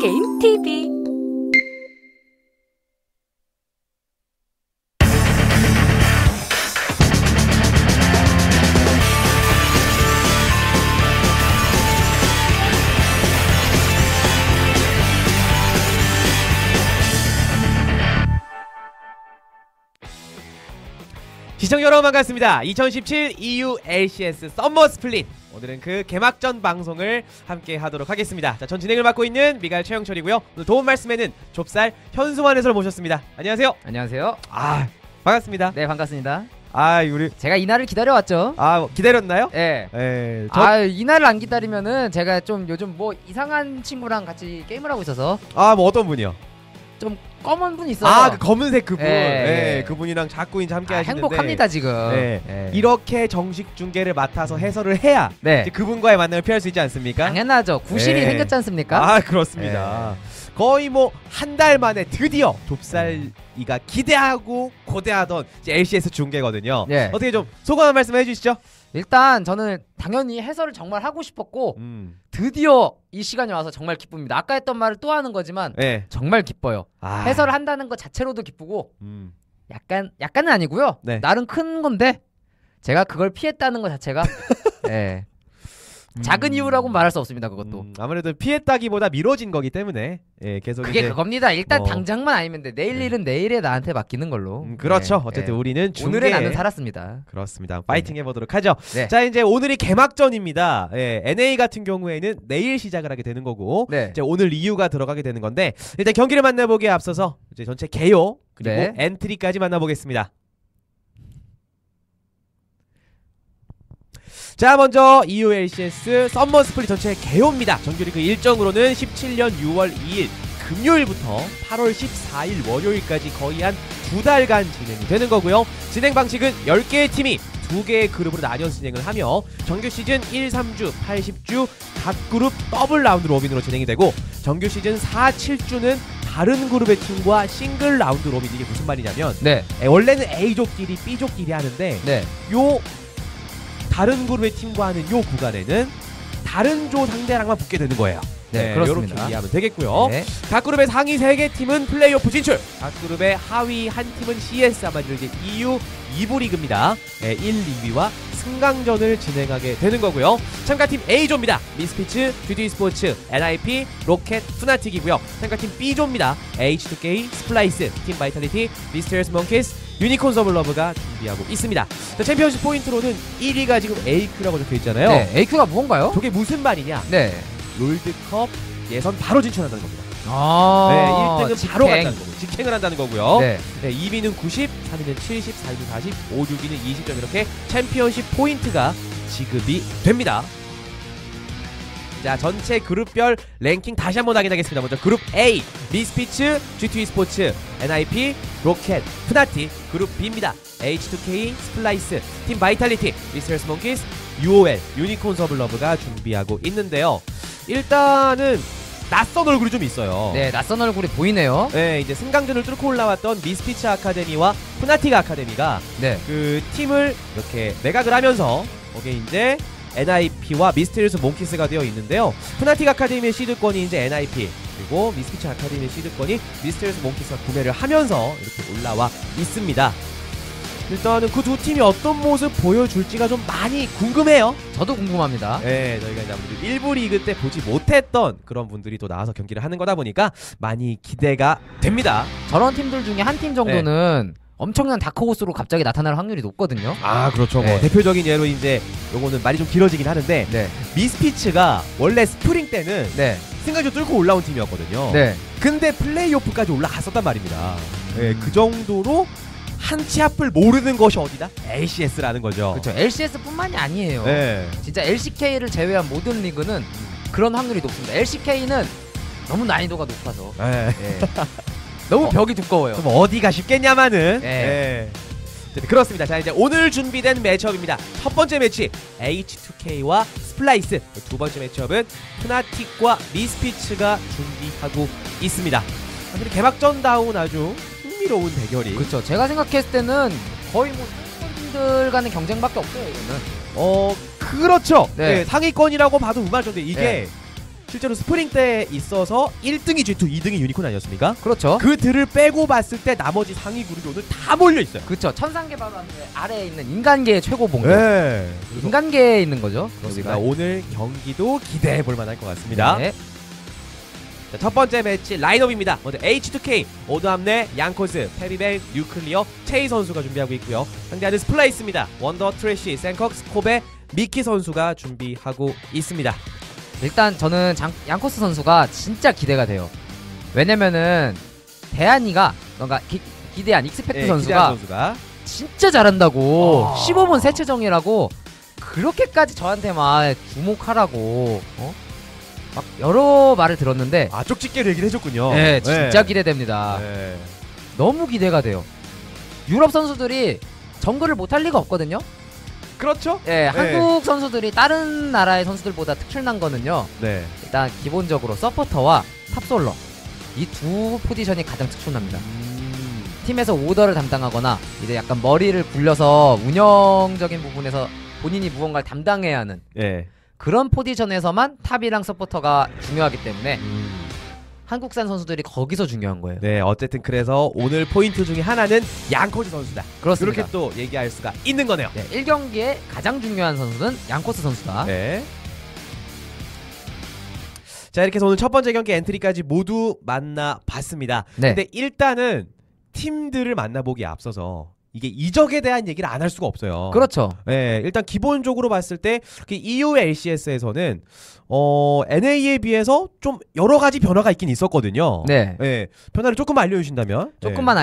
게임 TV. 시청자 여러분 반갑습니다. 2017 EU LCS 썸머 스플릿, 오늘은 그 개막전 방송을 함께 하도록 하겠습니다. 자, 전 진행을 맡고 있는 미갈 최영철이고요. 오늘 도움 말씀에는 좁쌀 현수만 해설 모셨습니다. 안녕하세요. 안녕하세요. 반갑습니다. 네, 반갑습니다. 우리 제가 이날을 기다려왔죠. 기다렸나요? 네. 이날을 안 기다리면은 제가 좀 요즘 뭐 이상한 친구랑 같이 게임을 하고 있어서 뭐 어떤 분이요? 좀 검은 분이 있어요. 그 검은색 그분. 네. 그분이랑 자꾸 이제 함께 하시는데 행복합니다 지금. 네. 이렇게 정식 중계를 맡아서 해설을 해야 네. 이제 그분과의 만남을 피할 수 있지 않습니까? 당연하죠. 구실이 네. 생겼지 않습니까? 그렇습니다. 거의 뭐 한 달 만에 드디어 좁쌀이가 기대하고 고대하던 이제 LCS 중계거든요. 네. 어떻게 좀 소감 한 말씀 해주시죠. 일단 저는 당연히 해설을 정말 하고 싶었고 드디어 이 시간이 와서 정말 기쁩니다. 아까 했던 말을 또 하는 거지만 네. 정말 기뻐요. 해설을 한다는 것 자체로도 기쁘고 약간은 아니고요. 네. 나름 큰 건데 제가 그걸 피했다는 것 자체가 네. 작은 이유라고 말할 수 없습니다. 그것도 아무래도 피했다기보다 미뤄진 거기 때문에 계속 그게 이제 그겁니다. 일단 당장만 아니면 돼. 내일 일은 내일에 나한테 맡기는 걸로. 그렇죠. 네. 어쨌든 우리는 중계 오늘의 나는 살았습니다. 그렇습니다. 파이팅 해보도록 하죠. 네. 자, 이제 오늘이 개막전입니다. NA 같은 경우에는 내일 시작을 하게 되는 거고 네. 이제 오늘 이유가 들어가게 되는 건데, 일단 경기를 만나보기에 앞서서 이제 전체 개요 그리고 네. 엔트리까지 만나보겠습니다. 자, 먼저 EU LCS 썸머 스플릿 전체 개요입니다. 정규리그 일정으로는 17년 6월 2일 금요일부터 8월 14일 월요일까지 거의 한 2달간 진행이 되는 거고요. 진행 방식은 10개의 팀이 2개의 그룹으로 나뉘어 진행을 하며 정규 시즌 1, 3주, 80주 각 그룹 더블 라운드 로빈으로 진행이 되고, 정규 시즌 4, 7주는 다른 그룹의 팀과 싱글 라운드 로빈. 이게 무슨 말이냐면 네. 원래는 A조끼리 B조끼리 하는데 네. 요 다른 그룹의 팀과 하는 요 구간에는 다른 조 상대랑만 붙게 되는 거예요. 네, 그렇습니다. 이렇게 이해하면 되겠고요. 네. 각 그룹의 상위 3개 팀은 플레이오프 진출, 각 그룹의 하위 한 팀은 CS, 아마도 이제 EU 2부 리그입니다. 1, 2위와 승강전을 진행하게 되는 거고요. 참가팀 A조입니다. 미스피츠, GD 스포츠, NIP, 로켓, 푸나틱이고요. 참가팀 B조입니다. H2K, 스플라이스, 팀 바이탈리티, 미스테리어스 몽키스, 유니콘 서블러브가 준비하고 있습니다. 자, 챔피언십 포인트로는 1위가 지금 AQ라고 적혀있잖아요. 네. AQ가 뭔가요? 저게 무슨 말이냐? 네. 롤드컵 예선 바로 진출한다는 겁니다. 네, 1등은 직행. 바로 간다는 거고, 직행을 한다는 거고요. 네. 2위는 90, 3위는 70, 4위는 40, 5, 6위는 20점, 이렇게 챔피언십 포인트가 지급이 됩니다. 자, 전체 그룹별 랭킹 다시 한번 확인하겠습니다. 먼저 그룹 A, 미스피츠, G2E 스포츠, NIP, 로켓, 푸나티. 그룹 B입니다. H2K, 스플라이스, 팀 바이탈리티, 미스터스 몽키스, UOL, 유니콘 서블러브가 준비하고 있는데요. 일단은 낯선 얼굴이 좀 있어요. 네, 낯선 얼굴이 보이네요. 네, 이제 승강전을 뚫고 올라왔던 미스피츠 아카데미와 푸나틱 아카데미가 네. 그 팀을 이렇게 매각을 하면서 거기에 이제 NIP와 미스테리어스 몽키스가 되어 있는데요. 푸나틱 아카데미의 시드권이 이제 NIP, 그리고 미스피츠 아카데미의 시드권이 미스테리어스 몽키스가 구매를 하면서 이렇게 올라와 있습니다. 일단은 그 두 팀이 어떤 모습 보여줄지가 좀 많이 궁금해요. 저도 궁금합니다. 네, 저희가 이제 아무래도 1부 리그 때 보지 못했던 그런 분들이 또 나와서 경기를 하는 거다 보니까 많이 기대가 됩니다. 저런 팀들 중에 한 팀 정도는 엄청난 다크호스로 갑자기 나타날 확률이 높거든요. 그렇죠. 뭐 네. 대표적인 예로 이제 요거는 말이 좀 길어지긴 하는데, 네. 미스피츠가 원래 스프링 때는 네. 승강전 뚫고 올라온 팀이었거든요. 네. 근데 플레이오프까지 올라갔었단 말입니다. 네, 그 정도로 한 치 앞을 모르는 것이 어디다? LCS라는 거죠. 그렇죠. LCS뿐만이 아니에요. 네. 진짜 LCK를 제외한 모든 리그는 그런 확률이 높습니다. LCK는 너무 난이도가 높아서 네. 너무 벽이 두꺼워요. 그럼 어디가 쉽겠냐마는. 네. 그렇습니다. 자, 이제 오늘 준비된 매치업입니다. 첫 번째 매치 H2K와 스플라이스, 두 번째 매치업은 푸나틱과 미스피츠가 준비하고 있습니다. 사실 개막전다운 아주 흥미로운 대결이. 그렇죠. 제가 생각했을 때는 거의 뭐 상위권들 간의 경쟁밖에 없어요. 이거는. 그렇죠. 네. 네, 상위권이라고 봐도 무방할 정도. 이게 실제로 스프링 때에 있어서 1등이 G2, 2등이 유니콘 아니었습니까? 그렇죠. 그 들을 빼고 봤을 때 나머지 상위 그룹이 오늘 다 몰려 있어요. 그렇죠. 천상계 바로 아래에 있는 인간계의 최고 봉. 네. 인간계에 있는 거죠. 그렇습니다. 오늘 경기도 기대해 볼 만할 것 같습니다. 네. 자, 첫 번째 매치 라인업입니다. 먼저 H2K, 오드암네, 양코스, 페비벨, 뉴클리어, 체이 선수가 준비하고 있고요. 상대하는 스플라이스입니다. 원더, 트래쉬, 센컥, 스코베, 미키 선수가 준비하고 있습니다. 일단 저는 양코스 선수가 진짜 기대가 돼요. 왜냐면은 대한이가 뭔가 기대한 익스펙트 선수가 진짜 잘한다고 15분 세체정이라고 그렇게까지 저한테 막 주목하라고 막 여러 말을 들었는데 쪽집게로 얘기를 해줬군요. 네, 진짜 기대됩니다. 네. 너무 기대가 돼요. 유럽 선수들이 정글을 못할 리가 없거든요. 그렇죠? 네, 한국 선수들이 다른 나라의 선수들보다 특출난 거는요. 네. 일단 기본적으로 서포터와 탑솔러 이 두 포지션이 가장 특출납니다. 팀에서 오더를 담당하거나 이제 약간 머리를 굴려서 운영적인 부분에서 본인이 무언가를 담당해야 하는 그런 포지션에서만 탑이랑 서포터가 중요하기 때문에 한국산 선수들이 거기서 중요한 거예요. 네, 어쨌든 그래서 오늘 포인트 중에 하나는 양코스 선수다. 그렇습니다. 그렇게 또 얘기할 수가 있는 거네요. 네, 1경기에 가장 중요한 선수는 양코스 선수다. 네. 자, 이렇게 해서 오늘 첫 번째 경기 엔트리까지 모두 만나봤습니다. 네. 근데 일단은 팀들을 만나보기에 앞서서 이게 이적에 대한 얘기를 안 할 수가 없어요. 그렇죠. 네, 일단 기본적으로 봤을 때 EU LCS에서는 NA에 비해서 좀 여러 가지 변화가 있긴 있었거든요. 네. 네, 변화를 조금만 알려주신다면. 조금만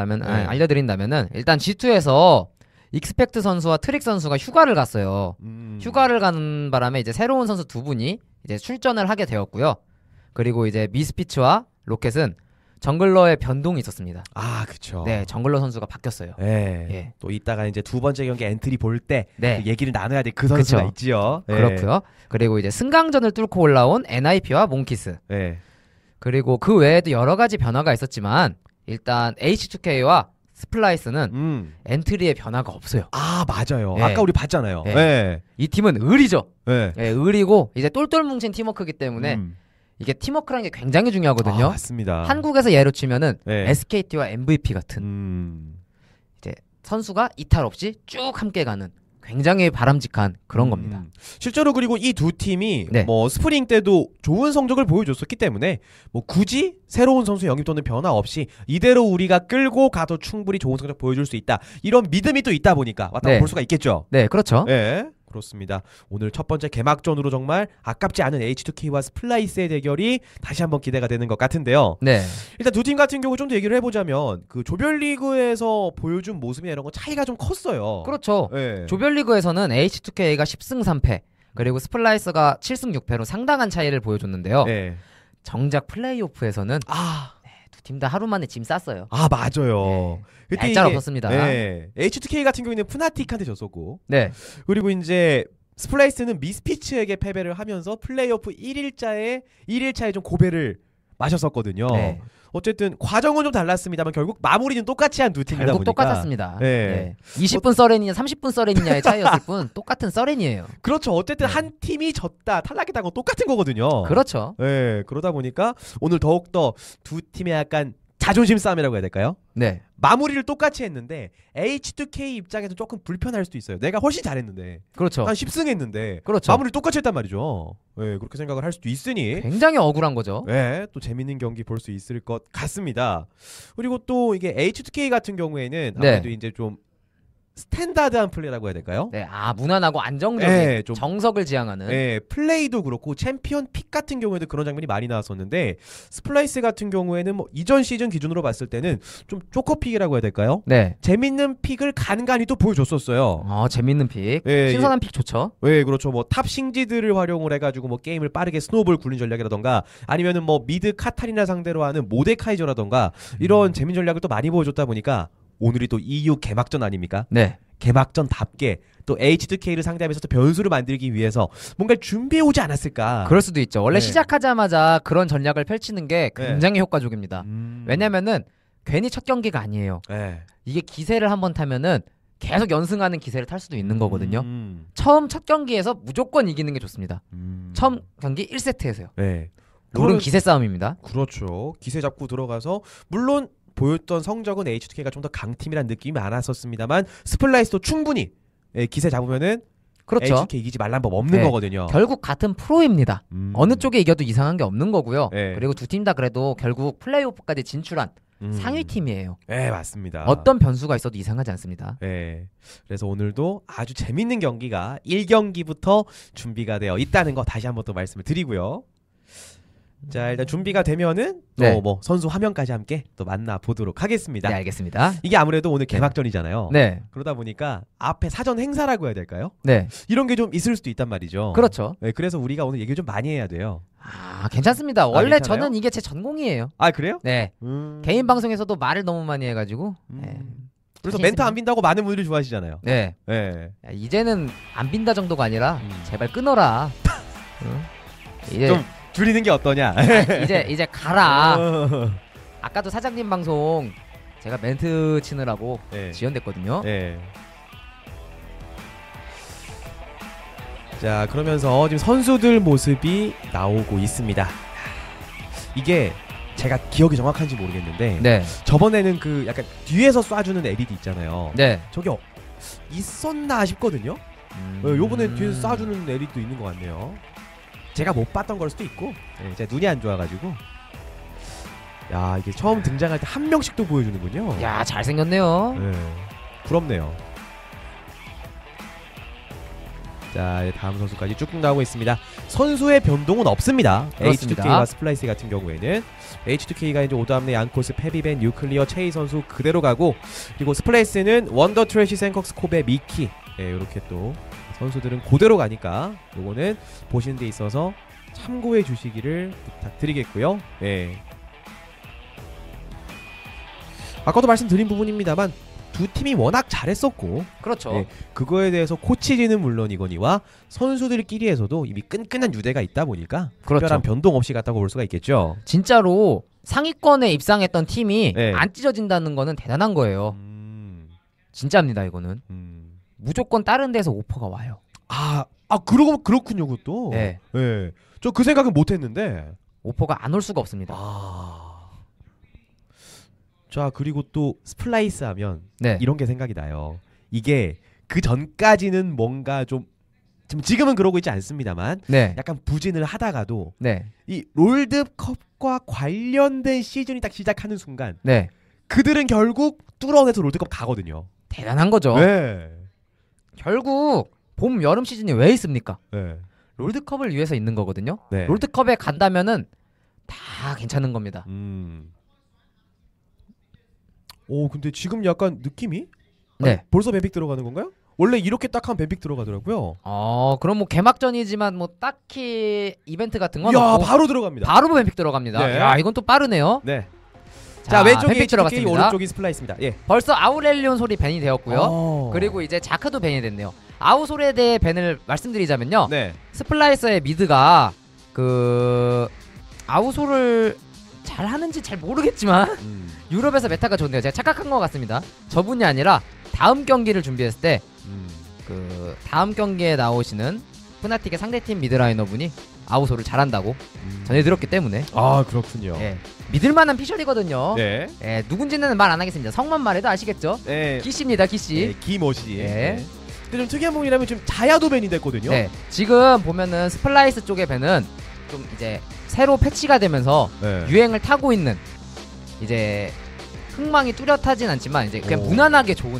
알려드린다면은 일단 G2에서 익스펙트 선수와 트릭 선수가 휴가를 갔어요. 휴가를 가는 바람에 이제 새로운 선수 두 분이 이제 출전을 하게 되었고요. 그리고 이제 미스피츠와 로켓은 정글러의 변동이 있었습니다. 아, 그쵸. 네, 정글러 선수가 바뀌었어요. 네. 예. 또 이따가 이제 두 번째 경기 엔트리 볼 때 네. 얘기를 나눠야 될 그 선수가 그쵸. 있지요. 네. 그렇고요. 그리고 이제 승강전을 뚫고 올라온 NIP와 몽키스. 네. 그리고 그 외에도 여러 가지 변화가 있었지만 일단 H2K와 스플라이스는 엔트리에 변화가 없어요. 아, 맞아요. 네. 아까 우리 봤잖아요. 네. 네. 이 팀은 을이죠. 네. 네, 을이고 이제 똘똘 뭉친 팀워크이기 때문에 이게 팀워크라는 게 굉장히 중요하거든요. 아, 맞습니다. 한국에서 예로 치면은 네. SKT와 MVP 같은 이제 선수가 이탈 없이 쭉 함께 가는 굉장히 바람직한 그런 겁니다. 실제로 그리고 이 두 팀이 네. 뭐 스프링 때도 좋은 성적을 보여줬었기 때문에 뭐 굳이 새로운 선수 영입 또는 변화 없이 이대로 우리가 끌고 가도 충분히 좋은 성적 보여줄 수 있다. 이런 믿음이 또 있다 보니까 왔다 네. 볼 수가 있겠죠. 네, 그렇죠. 네. 그렇습니다. 오늘 첫 번째 개막전으로 정말 아깝지 않은 H2K와 스플라이스의 대결이 다시 한번 기대가 되는 것 같은데요. 네. 일단 두 팀 같은 경우 좀 더 얘기를 해보자면 그 조별리그에서 보여준 모습이나 이런 거 차이가 좀 컸어요. 그렇죠. 네. 조별리그에서는 H2K가 10승 3패 그리고 스플라이스가 7승 6패로 상당한 차이를 보여줬는데요. 네. 정작 플레이오프에서는 두 팀 다 하루 만에 짐 쌌어요. 아, 맞아요. 네. 얄짤 없었습니다. 네. H2K 같은 경우에는 푸나틱한테 졌었고, 네. 그리고 이제 스플라이스는 미스피츠에게 패배를 하면서 플레이오프 1일차에 좀 고배를 마셨었거든요. 네. 어쨌든 과정은 좀 달랐습니다만 결국 마무리는 똑같이 한 두 팀이다 결국 보니까 똑같았습니다. 네. 20분 서렌이냐 30분 서렌이냐의 차이였을 뿐 똑같은 서렌이에요. 그렇죠. 어쨌든 네. 한 팀이 졌다 탈락했다는 건 똑같은 거거든요. 그렇죠. 네, 그러다 보니까 오늘 더욱더 두 팀의 약간 자존심 싸움이라고 해야 될까요? 네. 마무리를 똑같이 했는데 H2K 입장에서 조금 불편할 수도 있어요. 내가 훨씬 잘했는데 그렇죠. 한 10승 했는데 그렇죠. 마무리를 똑같이 했단 말이죠. 네, 그렇게 생각을 할 수도 있으니 굉장히 억울한 거죠. 네, 또 재밌는 경기 볼 수 있을 것 같습니다. 그리고 또 이게 H2K 같은 경우에는 아무래도 이제 좀 스탠다드한 플레이라고 해야 될까요? 네, 무난하고 안정적인 네, 좀 정석을 지향하는. 네, 플레이도 그렇고 챔피언 픽 같은 경우에도 그런 장면이 많이 나왔었는데 스플라이스 같은 경우에는 뭐 이전 시즌 기준으로 봤을 때는 좀 쪼커픽이라고 해야 될까요? 네. 재밌는 픽을 간간히 또 보여줬었어요. 재밌는 픽. 네, 신선한 픽 좋죠. 네, 그렇죠. 뭐 탑 싱지들을 활용을 해가지고 뭐 게임을 빠르게 스노우볼 굴린 전략이라던가 아니면은 뭐 미드 카타리나 상대로 하는 모데카이저라던가 이런 재밌는 전략을 또 많이 보여줬다 보니까 오늘이 또 EU 개막전 아닙니까? 네. 개막전답게 또 H2K를 상대하면서 또 변수를 만들기 위해서 뭔가를 준비해 오지 않았을까? 그럴 수도 있죠. 원래 네. 시작하자마자 그런 전략을 펼치는 게 굉장히 효과적입니다. 왜냐면 왜냐면은 괜히 첫 경기가 아니에요. 네. 이게 기세를 한번 타면은 계속 연승하는 기세를 탈 수도 있는 거거든요. 처음 첫 경기에서 무조건 이기는 게 좋습니다. 처음 경기 1세트에서요. 네. 롤은 기세 싸움입니다. 그렇죠. 기세 잡고 들어가서 물론 보였던 성적은 H2K가 좀 더 강팀이라는 느낌이 많았었습니다만 스플라이스도 충분히 기세 잡으면은 그렇죠. H2K 이기지 말란 법 없는 네. 거거든요. 결국 같은 프로입니다. 어느 쪽에 이겨도 이상한 게 없는 거고요. 네. 그리고 두 팀 다 그래도 결국 플레이오프까지 진출한 상위 팀이에요. 네, 맞습니다. 어떤 변수가 있어도 이상하지 않습니다. 네. 그래서 오늘도 아주 재밌는 경기가 1경기부터 준비가 되어 있다는 거 다시 한번 또 말씀을 드리고요. 자, 일단 준비가 되면은 또 네. 뭐 선수 화면까지 함께 또 만나 보도록 하겠습니다. 네, 알겠습니다. 이게 아무래도 오늘 개막전이잖아요. 네. 그러다 보니까 앞에 사전 행사라고 해야 될까요? 네. 이런 게 좀 있을 수도 있단 말이죠. 그렇죠. 네, 그래서 우리가 오늘 얘기를 좀 많이 해야 돼요. 아, 괜찮습니다. 원래 괜찮아요? 저는 이게 제 전공이에요. 아, 그래요? 네. 개인 방송에서도 말을 너무 많이 해가지고. 네. 그래서 자신 멘트 안 있습니다. 빈다고 많은 분들이 좋아하시잖아요. 네. 네. 야, 이제는 안 빈다 정도가 아니라 제발 끊어라. 응? 이제 좀 줄이는 게 어떠냐? 이제 가라. 아까도 사장님 방송 제가 멘트 치느라고 네. 지연됐거든요. 네. 자, 그러면서 지금 선수들 모습이 나오고 있습니다. 이게 제가 기억이 정확한지 모르겠는데 네. 저번에는 그 약간 뒤에서 쏴주는 LED 있잖아요. 네. 저게 있었나 싶거든요. 요번에 뒤에서 쏴주는 LED도 있는 것 같네요. 제가 못 봤던 걸 수도 있고, 네, 제가 눈이 안 좋아가지고. 야, 이게 처음 등장할 때 한 명씩도 보여주는군요. 야, 잘생겼네요. 네, 부럽네요. 자, 다음 선수까지 쭉쭉 나오고 있습니다. 선수의 변동은 없습니다. 그렇습니다. H2K와 스플라이스 같은 경우에는 H2K가 이제 오드암네, 양코스, 페비벤, 뉴클리어, 체이 선수 그대로 가고, 그리고 스플라이스는 원더 트래시, 생컥스, 코베, 미키, 네, 이렇게 또 선수들은 그대로 가니까 요거는 보시는 데 있어서 참고해 주시기를 부탁드리겠고요. 네. 아까도 말씀드린 부분입니다만 두 팀이 워낙 잘했었고, 그렇죠. 네, 그거에 대해서 코치진은 물론이거니와 선수들끼리에서도 이미 끈끈한 유대가 있다 보니까 그렇죠. 특별한 변동 없이 갔다고 볼 수가 있겠죠. 진짜로 상위권에 입상했던 팀이 네. 안 찢어진다는 거는 대단한 거예요. 진짜입니다, 이거는. 무조건 다른 데서 오퍼가 와요. 그렇군요, 그것도. 네. 네. 저 그 생각은 못했는데. 오퍼가 안 올 수가 없습니다. 자, 그리고 또 스플라이스 하면 네. 이런 게 생각이 나요. 이게 그 전까지는 뭔가 좀 지금은 그러고 있지 않습니다만 네. 약간 부진을 하다가도 네. 이 롤드컵과 관련된 시즌이 딱 시작하는 순간 네. 그들은 결국 뚫어내서 롤드컵 가거든요. 대단한 거죠. 네. 결국 봄, 여름 시즌이 왜 있습니까? 네. 롤드컵을 위해서 있는 거거든요. 네. 롤드컵에 간다면은 다 괜찮은 겁니다. 오, 근데 지금 약간 느낌이 네. 벌써 뱀픽 들어가는 건가요? 원래 이렇게 딱 하면 뱀픽 들어가더라고요. 그럼 뭐 개막전이지만 뭐 딱히 이벤트 같은 건 야, 없고 바로 들어갑니다. 바로 뱀픽 들어갑니다. 네. 야, 이건 또 빠르네요. 네. 자, 왼쪽이 뱀픽 H2K, 들어갔습니다. 오른쪽이 스플라이스입니다. 예. 벌써 아우렐리온 소리 밴이 되었고요. 그리고 이제 자크도 밴이 됐네요. 아우솔에 대해 밴을 말씀드리자면요. 네. 스플라이서의 미드가 그 아우솔을 잘 하는지 잘 모르겠지만 유럽에서 메타가 좋네요. 제가 착각한 것 같습니다. 저분이 아니라 다음 경기를 준비했을 때 그 다음 경기에 나오시는 푸나틱의 상대팀 미드라이너 분이 아우솔을 잘한다고 전해 들었기 때문에 그렇군요. 예, 믿을만한 피셜이거든요. 네. 예, 누군지는 말 안 하겠습니다. 성만 말해도 아시겠죠? 네. 키씨입니다, 키씨. 네, 기모시. 예. 네. 근데 좀 특이한 부분이라면 지금 자야도 밴이 됐거든요. 네, 지금 보면은 스플라이스 쪽의 밴은 좀 이제 새로 패치가 되면서 네. 유행을 타고 있는 이제 흥망이 뚜렷하진 않지만 이제 그냥 무난하게 좋은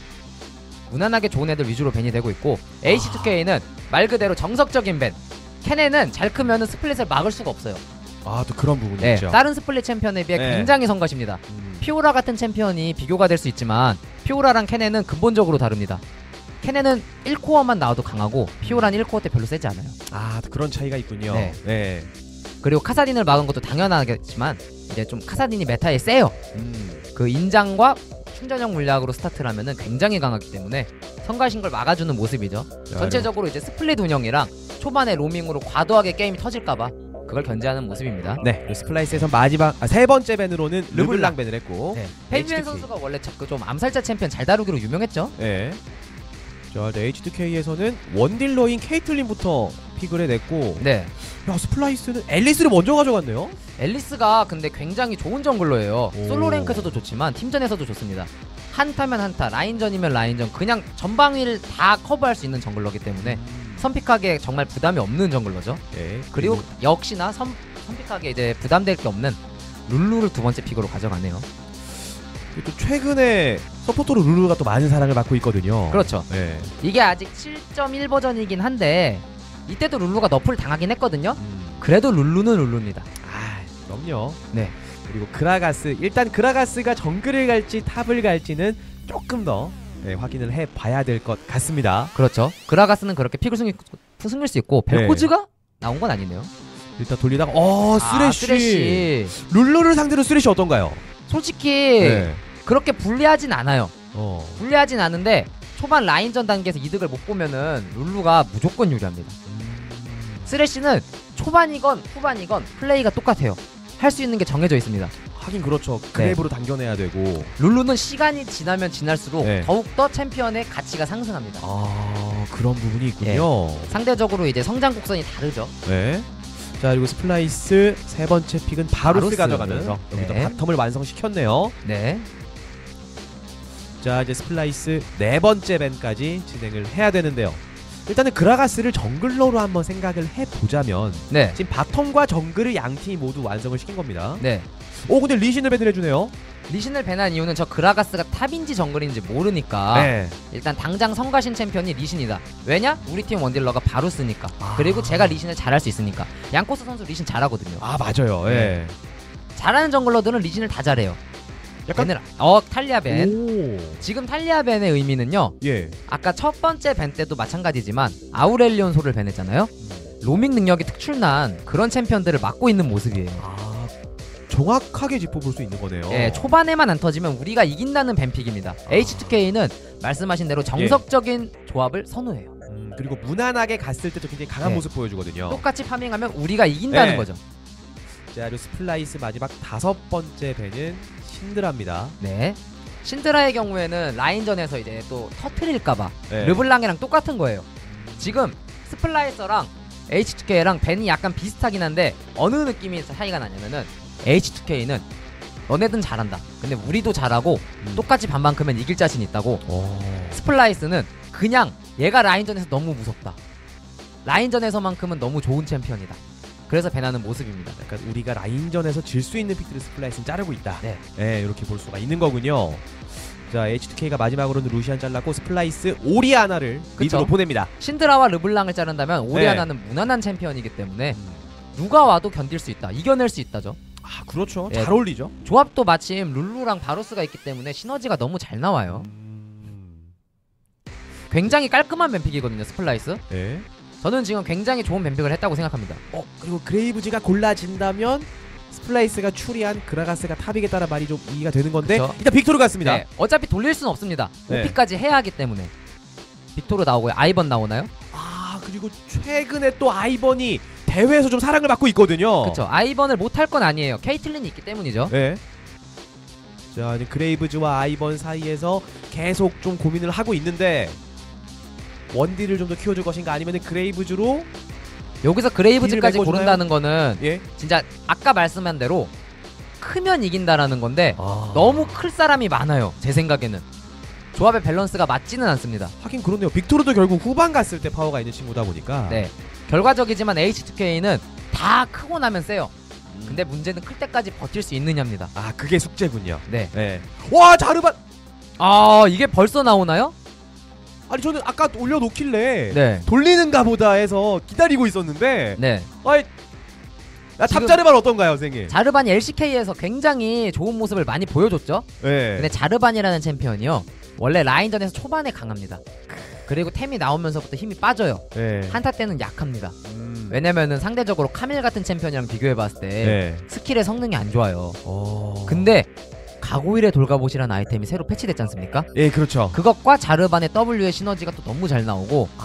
애들 위주로 밴이 되고 있고 H2K는 말 그대로 정석적인 밴. 케넨은 잘 크면은 스플릿을 막을 수가 없어요. 또 그런 부분이 네, 있죠. 다른 스플릿 챔피언에 비해 네. 굉장히 성가십니다. 피오라 같은 챔피언이 비교가 될 수 있지만 피오라랑 케넨은 근본적으로 다릅니다. 케넨은 1코어만 나와도 강하고 피오라는 1코어 때 별로 세지 않아요. 또 그런 차이가 있군요. 네. 네. 그리고 카사딘을 막은 것도 당연하겠지만 이제 좀 카사딘이 메타에 세요. 그 인장과 충전형 물약으로 스타트를 하면은 굉장히 강하기 때문에 성가신 걸 막아주는 모습이죠. 전체적으로 이제 스플릿 운영이랑 초반에 로밍으로 과도하게 게임이 터질까봐 그걸 견제하는 모습입니다. 네, 스플라이스에서 마지막 세 번째 밴으로는 르블랑 밴을 했고 네. 페이비엔 HTK. 선수가 원래 좀 암살자 챔피언 잘 다루기로 유명했죠. 네. 자, H2K에서는 원딜러인 케이틀린부터 픽을 해냈고 네. 야, 스플라이스는 앨리스를 먼저 가져갔네요. 앨리스가 근데 굉장히 좋은 정글러예요. 오. 솔로 랭크에서도 좋지만 팀전에서도 좋습니다. 한타면 한타, 라인전이면 라인전, 그냥 전방위를 다 커버할 수 있는 정글러기 때문에 선픽하기에 정말 부담이 없는 정글러죠. 네. 그리고 역시나 선픽하기에 이제 부담될 게 없는 룰루를 두 번째 픽으로 가져가네요. 또 최근에 서포터로 룰루가 또 많은 사랑을 받고 있거든요. 그렇죠. 네. 이게 아직 7.1 버전이긴 한데 이때도 룰루가 너프를 당하긴 했거든요. 그래도 룰루는 룰루입니다. 아, 그럼요. 네. 그리고 그라가스, 일단 그라가스가 정글을 갈지 탑을 갈지는 조금 더 확인을 해봐야 될 것 같습니다. 그렇죠. 그라가스는 그렇게 픽을 숨길 수 있고 벨코즈가 나온 건 아니네요. 일단 돌리다가 쓰레쉬. 쓰레쉬. 룰루를 상대로 쓰레쉬 어떤가요? 솔직히 그렇게 불리하진 않아요. 불리하진 않은데 초반 라인전 단계에서 이득을 못 보면은 룰루가 무조건 유리합니다. 쓰레쉬는 초반이건 후반이건 플레이가 똑같아요. 할 수 있는 게 정해져 있습니다. 하긴 그렇죠. 그랩으로 당겨내야 되고. 룰루는 시간이 지나면 지날수록 네. 더욱더 챔피언의 가치가 상승합니다. 아, 그런 부분이 있군요. 상대적으로 이제 성장 곡선이 다르죠. 네. 자, 그리고 스플라이스 세 번째 픽은 바루스 가져가는 여기서 네. 바텀을 완성시켰네요. 네. 자, 이제 스플라이스 네 번째 밴까지 진행을 해야 되는데요. 일단은 그라가스를 정글러로 한번 생각을 해보자면 네. 지금 바텀과 정글을 양 팀이 모두 완성을 시킨 겁니다. 네. 근데 리신을 밴을 해주네요. 리신을 배난 이유는 저 그라가스가 탑인지 정글인지 모르니까 네. 일단 당장 성가신 챔피언이 리신이다. 왜냐? 우리 팀 원딜러가 바로 쓰니까. 그리고 제가 리신을 잘할 수 있으니까. 양코스 선수 리신 잘하거든요. 아, 맞아요. 예. 잘하는 정글러들은 리신을 다 잘해요. 약간 탈리아 밴. 오. 지금 탈리아 밴의 의미는요. 예. 아까 첫 번째 밴 때도 마찬가지지만 아우렐리온 소를 밴했잖아요. 로밍 능력이 특출난 그런 챔피언들을 막고 있는 모습이에요. 아, 정확하게 짚어볼 수 있는 거네요. 예, 초반에만 안 터지면 우리가 이긴다는 밴픽입니다. H2K는 말씀하신 대로 정석적인 조합을 선호해요. 그리고 무난하게 갔을 때도 굉장히 강한 네. 모습 보여주거든요. 똑같이 파밍하면 우리가 이긴다는 네. 거죠. 자, 그리고 스플라이스 마지막 다섯 번째 밴은 신드라입니다. 네. 신드라의 경우에는 라인전에서 이제 또 터트릴까봐 네. 르블랑이랑 똑같은 거예요. 지금 스플라이서랑 H2K랑 밴이 약간 비슷하긴 한데 어느 느낌이 차이가 나냐면은 H2K는 너네든 잘한다. 근데 우리도 잘하고 똑같이 반반 크면 이길 자신 있다고. 스플라이스는 그냥 얘가 라인전에서 너무 무섭다. 라인전에서만큼은 너무 좋은 챔피언이다. 그래서 배나는 모습입니다. 약간 우리가 라인전에서 질 수 있는 픽들을 스플라이스는 자르고 있다. 네. 네, 이렇게 볼 수가 있는 거군요. 자, H2K가 마지막으로는 루시안 잘랐고 스플라이스 오리아나를 리드로 보냅니다. 신드라와 르블랑을 자른다면 오리아나는 무난한 챔피언이기 때문에 누가 와도 견딜 수 있다. 이겨낼 수 있다죠. 아, 그렇죠. 네. 잘 어울리죠. 조합도 마침 룰루랑 바루스가 있기 때문에 시너지가 너무 잘 나와요. 굉장히 깔끔한 뱀픽이거든요, 스플라이스. 네. 저는 지금 굉장히 좋은 뱀픽을 했다고 생각합니다. 그리고 그레이브즈가 골라진다면 스플라이스가 추리한 그라가스가 탑이겠다는 말이 좀 이해가 되는 건데 그쵸? 일단 빅토르 갔습니다. 네, 어차피 돌릴 수는 없습니다. 네. OP까지 해야 하기 때문에. 빅토르 나오고요. 아이번 나오나요? 아, 그리고 최근에 또 아이번이 대회에서 좀 사랑을 받고 있거든요. 그렇죠. 아이번을 못할 건 아니에요. 케이틀린이 있기 때문이죠. 네. 자, 이제 그레이브즈와 아이번 사이에서 계속 좀 고민을 하고 있는데 원딜을 좀 더 키워줄 것인가 아니면 그레이브즈로 여기서 그레이브즈까지 딜을 고른다는 거는 예? 진짜 아까 말씀한 대로 크면 이긴다라는 건데 너무 클 사람이 많아요. 제 생각에는 조합의 밸런스가 맞지는 않습니다. 하긴 그렇네요. 빅토르도 결국 후반 갔을 때 파워가 있는 친구다 보니까 네, 결과적이지만 H2K는 다 크고 나면 세요. 근데 문제는 클 때까지 버틸 수 있느냐입니다. 아, 그게 숙제군요. 네. 네. 와, 자르반. 아, 이게 벌써 나오나요? 아니, 저는 아까 올려놓길래 네. 돌리는가 보다 해서 기다리고 있었는데 네. 아이, 탑 지금 자르반 어떤가요, 선생님? 자르반이 LCK에서 굉장히 좋은 모습을 많이 보여줬죠. 네. 근데 자르반이라는 챔피언이요, 원래 라인전에서 초반에 강합니다. 그리고 템이 나오면서부터 힘이 빠져요. 네. 한타 때는 약합니다. 왜냐면은 상대적으로 카밀 같은 챔피언이랑 비교해봤을 때 네. 스킬의 성능이 안 좋아요. 근데 가고일의 돌가봇이라는 아이템이 새로 패치됐지 않습니까? 예, 그렇죠. 그것과 자르반의 W의 시너지가 또 너무 잘 나오고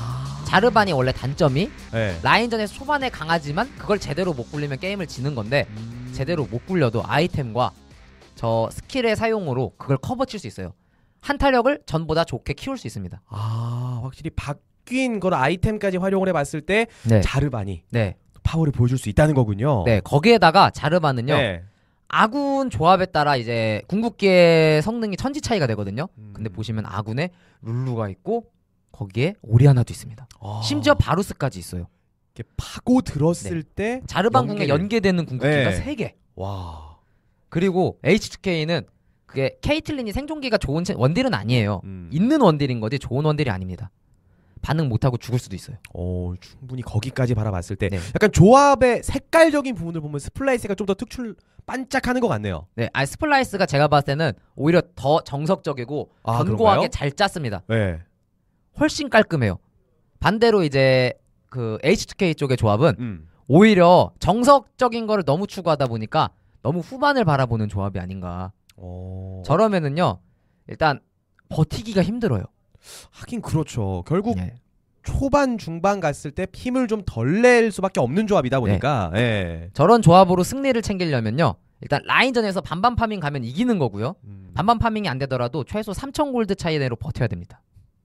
자르반이 원래 단점이 네. 라인전에서 초반에 강하지만 그걸 제대로 못 굴리면 게임을 지는 건데 제대로 못 굴려도 아이템과 저 스킬의 사용으로 그걸 커버칠 수 있어요. 한타력을 전보다 좋게 키울 수 있습니다. 아, 확실히 바뀐 그런 아이템까지 활용을 해봤을 때 네. 자르반이 네. 파워를 보여줄 수 있다는 거군요. 네. 거기에다가 자르반은요. 네. 아군 조합에 따라 이제 궁극기의 성능이 천지 차이가 되거든요. 근데 보시면 아군에 룰루가 있고 거기에 오리아나도 있습니다. 아, 심지어 바루스까지 있어요. 이렇게 파고 들었을 때 자르반궁에 연계되는 궁극기가 네. 3개. 와. 그리고 H2K는 그게 케이틀린이 생존기가 좋은 원딜은 아니에요. 있는 원딜인 거지 좋은 원딜이 아닙니다. 반응 못하고 죽을 수도 있어요. 충분히 거기까지 바라봤을 때 네. 약간 조합의 색깔적인 부분을 보면 스플라이스가 좀 더 반짝하는 것 같네요. 네, 스플라이스가 제가 봤을 때는 오히려 더 정석적이고 견고하게 그런가요? 잘 짰습니다. 네. 훨씬 깔끔해요. 반대로 이제 그 H2K 쪽의 조합은 오히려 정석적인 거를 너무 추구하다 보니까 너무 후반을 바라보는 조합이 아닌가. 저러면은요 일단 버티기가 힘들어요. 하긴 그렇죠. 결국 네. 초반 중반 갔을 때 힘을 좀 덜 낼 수밖에 없는 조합이다 보니까 예. 저런 조합으로 승리를 챙기려면요 일단 라인전에서 반반 파밍 가면 이기는 거고요. 반반 파밍이 안 되더라도 최소 3,000 골드 차이 내로 버텨야 됩니다.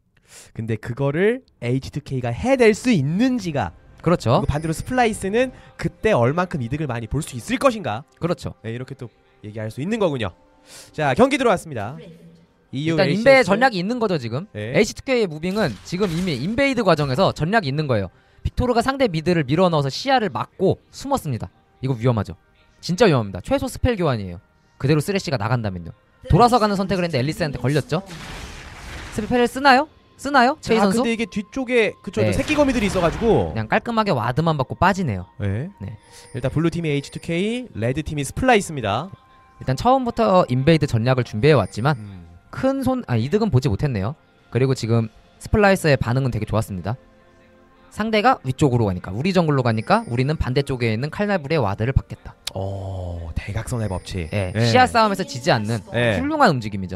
근데 그거를 H2K가 해낼 수 있는지가 그렇죠. 그리고 반대로 스플라이스는 그때 얼만큼 이득을 많이 볼 수 있을 것인가. 그렇죠. 네, 이렇게 또 얘기할 수 있는 거군요. 자, 경기 들어왔습니다. 일단 인베의 전략이 있는 거죠 지금. 네. H2K의 무빙은 지금 이미 인베이드 과정에서 전략이 있는 거예요. 빅토르가 상대 미드를 밀어넣어서 시야를 막고 숨었습니다. 이거 위험하죠. 진짜 위험합니다. 최소 스펠 교환이에요. 그대로 쓰레쉬가 나간다면요. 돌아서 가는 선택을 했는데 앨리스한테 걸렸죠. 스펠을 쓰나요? 체이 선수? 근데 이게 뒤쪽에 그쵸 네. 새끼 거미들이 있어가지고 그냥 깔끔하게 와드만 받고 빠지네요. 네. 네. 일단 블루 팀이 H2K, 레드 팀이 스플라이스입니다. 일단 처음부터 인베이드 전략을 준비해 왔지만 큰 이득은 보지 못했네요. 그리고 지금 스플라이스의 반응은 되게 좋았습니다. 상대가 위쪽으로 가니까 우리 정글로 가니까 우리는 반대쪽에 있는 칼날불의 와드를 받겠다. 대각선의 법칙. 네. 시야 싸움에서 지지 않는 훌륭한 움직임이죠.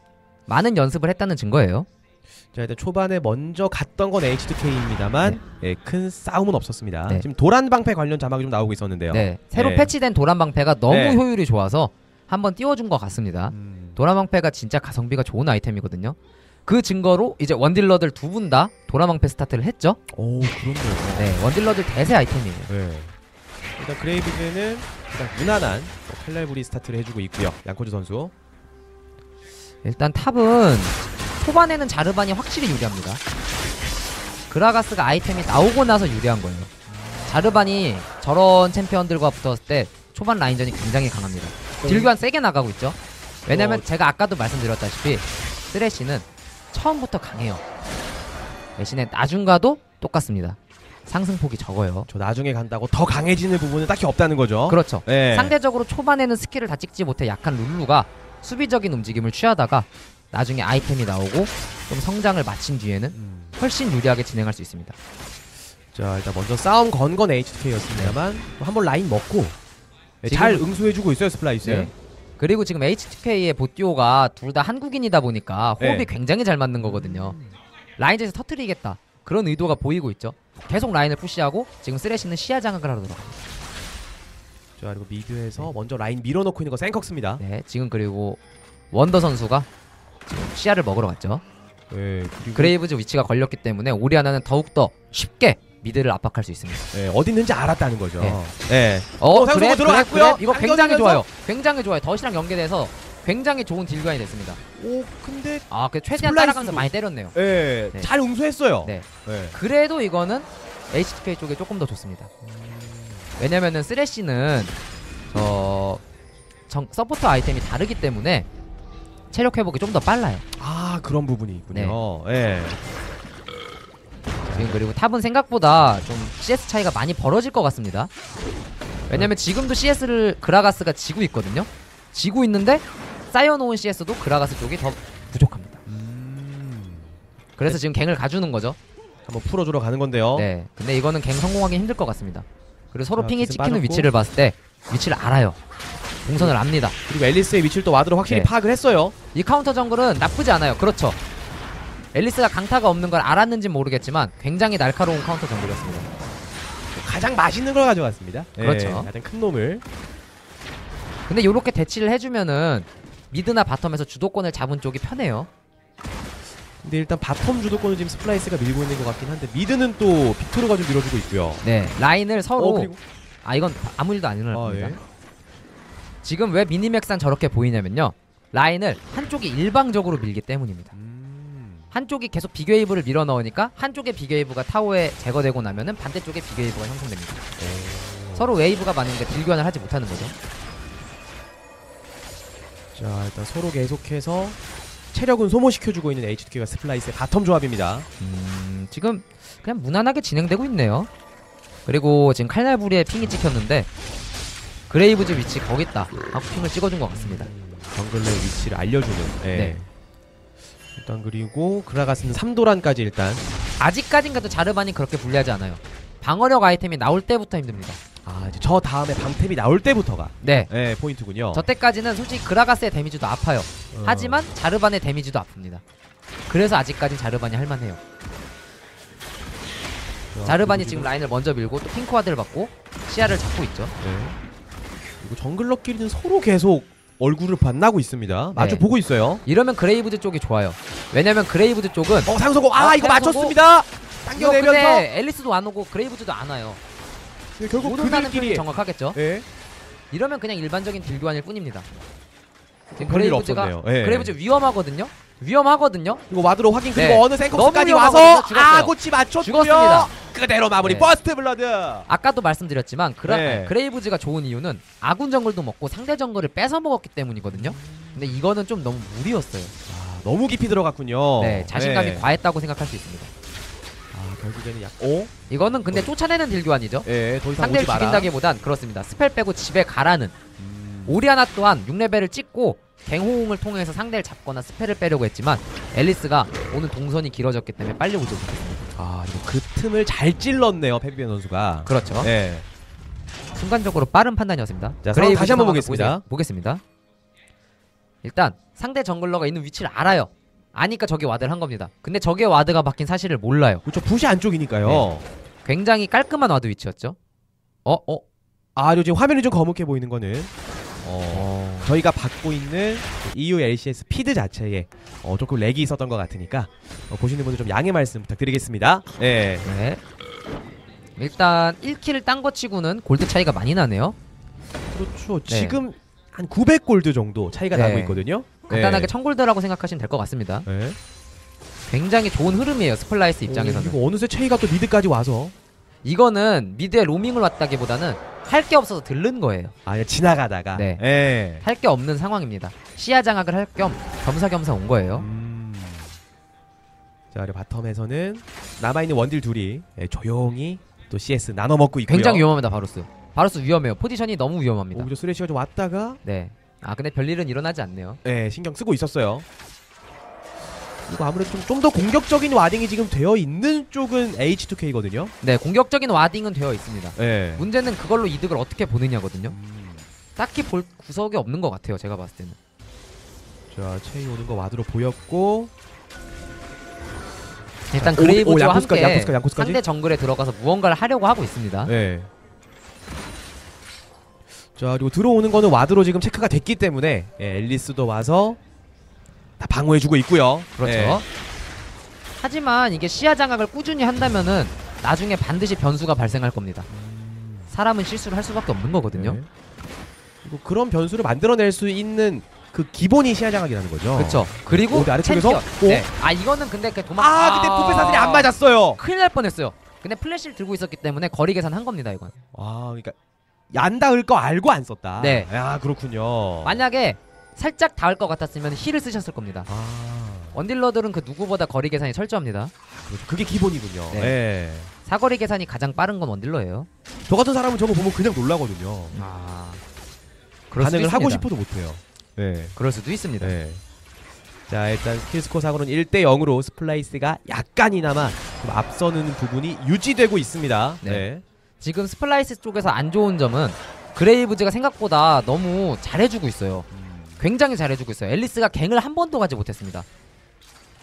많은 연습을 했다는 증거예요. 자, 일단 초반에 먼저 갔던 건 H2K입니다만 큰 싸움은 없었습니다. 네. 지금 도란 방패 관련 자막이 좀 나오고 있었는데요. 네. 새로 패치된 도란 방패가 너무 네. 효율이 좋아서 한번 띄워준 것 같습니다. 도란 방패가 진짜 가성비가 좋은 아이템이거든요. 그 증거로 이제 원딜러들 두 분 다 도란 방패 스타트를 했죠. 그런데요. 네, 원딜러들 대세 아이템이에요. 네. 일단 그레이브즈는 그냥 무난한 칼날부리 스타트를 해주고 있고요. 양코즈 선수. 일단 탑은 초반에는 자르반이 확실히 유리합니다. 그라가스가 아이템이 나오고 나서 유리한 거예요. 자르반이 저런 챔피언들과 붙었을 때 초반 라인전이 굉장히 강합니다. 딜교환 세게 나가고 있죠. 왜냐면 제가 아까도 말씀드렸다시피 쓰레쉬는 처음부터 강해요. 대신에 나중과도 똑같습니다. 상승폭이 적어요. 저 나중에 간다고 더 강해지는 부분은 딱히 없다는 거죠. 그렇죠. 네. 상대적으로 초반에는 스킬을 다 찍지 못해 약한 룰루가 수비적인 움직임을 취하다가 나중에 아이템이 나오고 좀 성장을 마친 뒤에는 훨씬 유리하게 진행할 수 있습니다. 자, 일단 먼저 싸움 건 H2K였습니다만 한번 라인 먹고 잘 응수해주고 있어요, 스플라이스. 네. 그리고 지금 H2K의 보띠오가 둘 다 한국인이다 보니까 호흡이 굉장히 잘 맞는 거거든요. 라인에서 터트리겠다 그런 의도가 보이고 있죠. 계속 라인을 푸시하고 지금 쓰레쉬는 시야 장악을 하러 들어갑니다. 자, 그리고 미드에서 먼저 라인 밀어넣고 있는 거 생컥스입니다. 네, 지금 그리고 원더 선수가 지금 시야를 먹으러 갔죠. 네, 그리고 그레이브즈 위치가 걸렸기 때문에 오리아나는 더욱더 쉽게 미드를 압박할 수 있습니다. 네, 어디 있는지 알았다는 거죠. 네. 네. 그래, 들어갔고요. 이거 굉장히 당겨지면서? 좋아요. 굉장히 좋아요. 덫이랑 연계돼서 굉장히 좋은 딜교환이 됐습니다. 근데 그 최대한 스플라이스도- 따라가면서 많이 때렸네요. 네, 네. 잘 응수했어요. 네. 네. 그래도 이거는 H2K 쪽에 조금 더 좋습니다. 왜냐면은 쓰레쉬는 서포터 아이템이 다르기 때문에 체력 회복이 좀 더 빨라요. 그런 부분이 있군요. 네. 지금 그리고 탑은 생각보다 좀 CS 차이가 많이 벌어질 것 같습니다. 왜냐면 지금도 CS를 그라가스가 지고 있거든요. 지고 있는데 쌓여놓은 CS도 그라가스 쪽이 더 부족합니다. 그래서 지금 갱을 가주는 거죠. 한번 풀어주러 가는 건데요. 네. 근데 이거는 갱 성공하기 힘들 것 같습니다. 그리고 서로 핑이 기습 찍히는 빠졌고. 위치를 봤을 때 위치를 알아요. 동선을 압니다. 그리고 앨리스의 위치를 또 와드로 확실히 네. 파악을 했어요. 이 카운터 정글은 나쁘지 않아요. 그렇죠. 앨리스가 강타가 없는 걸 알았는지 모르겠지만 굉장히 날카로운 카운터 정글이었습니다. 가장 맛있는 걸 가져갔습니다. 그렇죠. 가장 큰 놈을. 근데 요렇게 대치를 해주면은 미드나 바텀에서 주도권을 잡은 쪽이 편해요. 근데 일단 바텀 주도권을 지금 스플라이스가 밀고 있는 것 같긴 한데 미드는 또 빅토르가 좀 밀어주고 있고요. 네, 라인을 서로 그리고 이건 아무 일도 안 일어날 겁니다. 예. 지금 왜 미니맥상 저렇게 보이냐면요, 라인을 한쪽이 일방적으로 밀기 때문입니다. 한쪽이 계속 비교웨이브를 밀어 넣으니까 한쪽의 비교웨이브가 타워에 제거되고 나면은 반대쪽에 비교웨이브가 형성됩니다. 서로 웨이브가 많은데 딜교환을 하지 못하는 거죠. 자, 일단 서로 계속해서 체력은 소모시켜주고 있는 H2K가 스플라이스의 바텀 조합입니다. 지금 그냥 무난하게 진행되고 있네요. 그리고 지금 칼날부리에 핑이 찍혔는데 그레이브즈 위치 거기 있다 하고 핑을 찍어준 것 같습니다. 정글러의 위치를 알려주는. 예. 네. 일단 그리고 그라가스는 3도란까지 일단. 아직까진 가도 자르반이 그렇게 불리하지 않아요. 방어력 아이템이 나올 때부터 힘듭니다. 아, 이제 저 다음에 방템이 나올 때부터가 네, 포인트군요. 저 때까지는 솔직히 그라가스의 데미지도 아파요. 하지만 자르반의 데미지도 아픕니다. 그래서 아직까진 자르반이 할만해요. 자르반이 지금 라인을 먼저 밀고 또 핑크와드를 받고 시야를 잡고 있죠. 네. 그리고 정글러끼리는 서로 계속 얼굴을 만나고 있습니다. 마주 네. 보고 있어요. 이러면 그레이브즈 쪽이 좋아요. 왜냐면 그레이브즈 쪽은 상소고. 이거 상소고. 맞췄습니다. 이거 당겨내면서. 근데 앨리스도 안 오고 그레이브즈도 안 와요. 결국 못 온다는 그들끼리. 표현이 정확하겠죠. 예. 이러면 그냥 일반적인 딜교환일 뿐입니다. 지금 별일 그레이브즈가 없었네요. 예. 그레이브즈 위험하거든요. 위험하거든요. 이거 와드로 확인. 그리고 네. 어느 생커스까지 너무 와서 위험하거든요. 죽었어요. 고치 맞췄고요. 죽었습니다. 그대로 마무리. 네. 버스트 블러드. 아까도 말씀드렸지만 네. 그레이브즈가 좋은 이유는 아군 정글도 먹고 상대 정글을 뺏어 먹었기 때문이거든요. 근데 이거는 좀 너무 무리였어요. 너무 깊이 들어갔군요. 네, 자신감이 네. 과했다고 생각할 수 있습니다. 결국에는 이거는 근데 쫓아내는 딜교환이죠. 예, 더 이상 상대를 오지 마라. 죽인다기보단 그렇습니다. 스펠 빼고 집에 가라는. 오리아나 또한 6레벨을 찍고 갱호응을 통해서 상대를 잡거나 스펠을 빼려고 했지만 앨리스가 오늘 동선이 길어졌기 때문에 빨리 오지 못했습니다. 이거 그 틈을 잘 찔렀네요, 페비안 선수가. 그렇죠. 네. 순간적으로 빠른 판단이었습니다. 자, 상황 다시 한번 상황을 보겠습니다. 보겠습니다. 일단 상대 정글러가 있는 위치를 알아요. 아니까 저기 와드를 한 겁니다. 근데 저게 와드가 박힌 사실을 몰라요. 그렇죠. 붓이 안쪽이니까요. 네. 굉장히 깔끔한 와드 위치였죠. 지금 화면이 좀 거뭇해 보이는 거는 저희가 받고 있는 EU LCS 피드 자체에 조금 렉이 있었던 것 같으니까 보시는 분들 좀 양해 말씀 부탁드리겠습니다. 네. 네. 일단 1킬을 딴 거 치고는 골드 차이가 많이 나네요. 그렇죠. 네. 지금 한 900골드 정도 차이가 네. 나고 있거든요. 간단하게 네. 1000골드라고 생각하시면 될 것 같습니다. 네. 굉장히 좋은 흐름이에요, 스플라이스 입장에서는. 이거 어느새 체이가 또 미드까지 와서 이거는 미드에 로밍을 왔다기보다는 할 게 없어서 들른 거예요. 그냥 지나가다가. 네. 네. 할 게 없는 상황입니다. 시야 장악을 할 겸 겸사겸사 온 거예요. 자, 그리고 바텀에서는 남아있는 원딜 둘이 조용히 또 CS 나눠 먹고 있고요. 굉장히 위험합니다, 바루스. 바루스 위험해요. 포지션이 너무 위험합니다. 오히려 쓰레쉬가 좀 왔다가 네. 근데 별일은 일어나지 않네요. 신경 쓰고 있었어요. 이거 아무래도 좀 더 공격적인 와딩이 지금 되어 있는 쪽은 H2K거든요. 네, 공격적인 와딩은 되어 있습니다. 네. 문제는 그걸로 이득을 어떻게 보느냐거든요. 딱히 볼 구석이 없는 것 같아요, 제가 봤을 때는. 자, 체이 오는 거 와드로 보였고 일단 자, 그레이브즈와 양코스까지, 함께 양코스까지. 상대 정글에 들어가서 무언가를 하려고 하고 있습니다. 네. 자, 그리고 들어오는 거는 와드로 지금 체크가 됐기 때문에 앨리스도 와서 다 방어해주고 있고요. 그렇죠. 네. 하지만 이게 시야 장악을 꾸준히 한다면은 나중에 반드시 변수가 발생할 겁니다. 사람은 실수를 할 수밖에 없는 거거든요. 네. 그리고 그런 변수를 만들어낼 수 있는 그 기본이 시야 장악이라는 거죠. 그렇죠. 그리고 근데 아래쪽에서 챔피언. 네. 이거는 근데 그 도망. 근데 포페 사슬이 안 맞았어요. 큰일 날 뻔했어요. 근데 플래시를 들고 있었기 때문에 거리 계산한 겁니다, 이건. 그러니까 안 닿을 거 알고 안 썼다. 네. 그렇군요. 만약에 살짝 닿을 것 같았으면 힐을 쓰셨을 겁니다. 원딜러들은 그 누구보다 거리 계산이 철저합니다. 그렇죠. 그게 기본이군요. 네. 네. 사거리 계산이 가장 빠른 건 원딜러예요. 저 같은 사람은 저거 보면 그냥 놀라거든요. 그럴 수도 반응을 하고 있습니다. 싶어도 못해요. 네. 그럴 수도 있습니다. 네. 자, 일단 스킬스코어 상으로는 1대0으로 스플라이스가 약간이나마 좀 앞서는 부분이 유지되고 있습니다. 네. 네. 지금 스플라이스 쪽에서 안 좋은 점은 그레이브즈가 생각보다 너무 잘해주고 있어요. 굉장히 잘해주고 있어요. 앨리스가 갱을 한 번도 가지 못했습니다.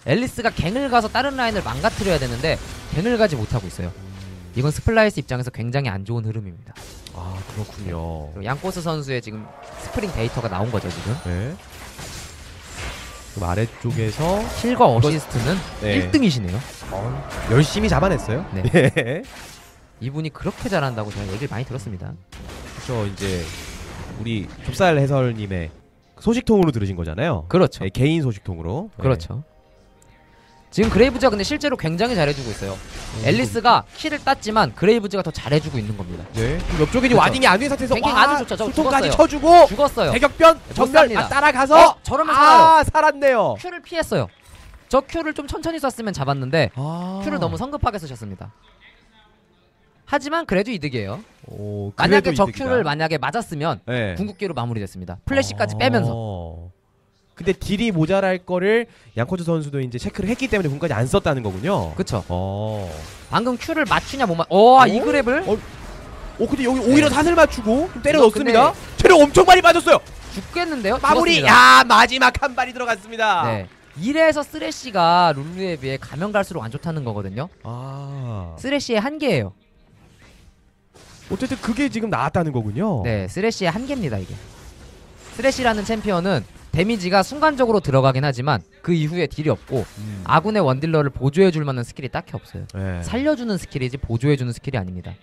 앨리스가 갱을 가서 다른 라인을 망가뜨려야 되는데 갱을 가지 못하고 있어요. 이건 스플라이스 입장에서 굉장히 안 좋은 흐름입니다. 아 그렇군요. 그리고 양코스 선수의 지금 스프링 데이터가 나온 거죠 지금. 네. 그럼 아래쪽에서 킬과 어시스트는 네. 1등이시네요. 열심히 잡아냈어요. 네. 네. 이분이 그렇게 잘한다고 제가 얘기를 많이 들었습니다. 그렇죠. 이제 우리 좁쌀 해설님의 소식통으로 들으신 거잖아요. 그렇죠. 네, 개인 소식통으로. 네. 그렇죠. 지금 그레이브즈가 근데 실제로 굉장히 잘해주고 있어요. 앨리스가 킬을 땄지만 그레이브즈가 더 잘해주고 있는 겁니다. 네. 옆쪽에 이제 그렇죠. 와딩이 안 된 상태에서 뱅킹 아주 좋죠. 저 술통까지 죽었어요. 쳐주고 죽었어요. 대격변 못 전멸 삽니다. 따라가서 저러면 살아요. 살았네요. 큐를 피했어요. 저 큐를 좀 천천히 썼으면 잡았는데 아. 큐를 너무 성급하게 쓰셨습니다. 하지만 그래도 이득이에요. 오, 만약에 그래도 저 이득이다. 큐를 만약에 맞았으면 네. 궁극기로 마무리됐습니다. 플래시까지 빼면서. 근데 딜이 모자랄 거를 양코즈 선수도 이제 체크를 했기 때문에 궁까지 안 썼다는 거군요. 그쵸. 어. 방금 큐를 맞추냐 못 맞. 이 그랩을 근데 여기 오히려 네. 사슬 맞추고 좀 때려 이거 넣습니다. 체력 엄청 많이 빠졌어요. 죽겠는데요? 마무리. 죽었습니다. 야 마지막 한 발이 들어갔습니다. 네. 이래서 쓰레쉬가 룰루에 비해 가면 갈수록 안 좋다는 거거든요. 아. 쓰레쉬의 한계예요. 어쨌든 그게 지금 나왔다는 거군요. 네, 쓰레쉬의 한계입니다 이게. 쓰레쉬라는 챔피언은 데미지가 순간적으로 들어가긴 하지만 그 이후에 딜이 없고 아군의 원딜러를 보조해줄 만한 스킬이 딱히 없어요. 네. 살려주는 스킬이지 보조해주는 스킬이 아닙니다.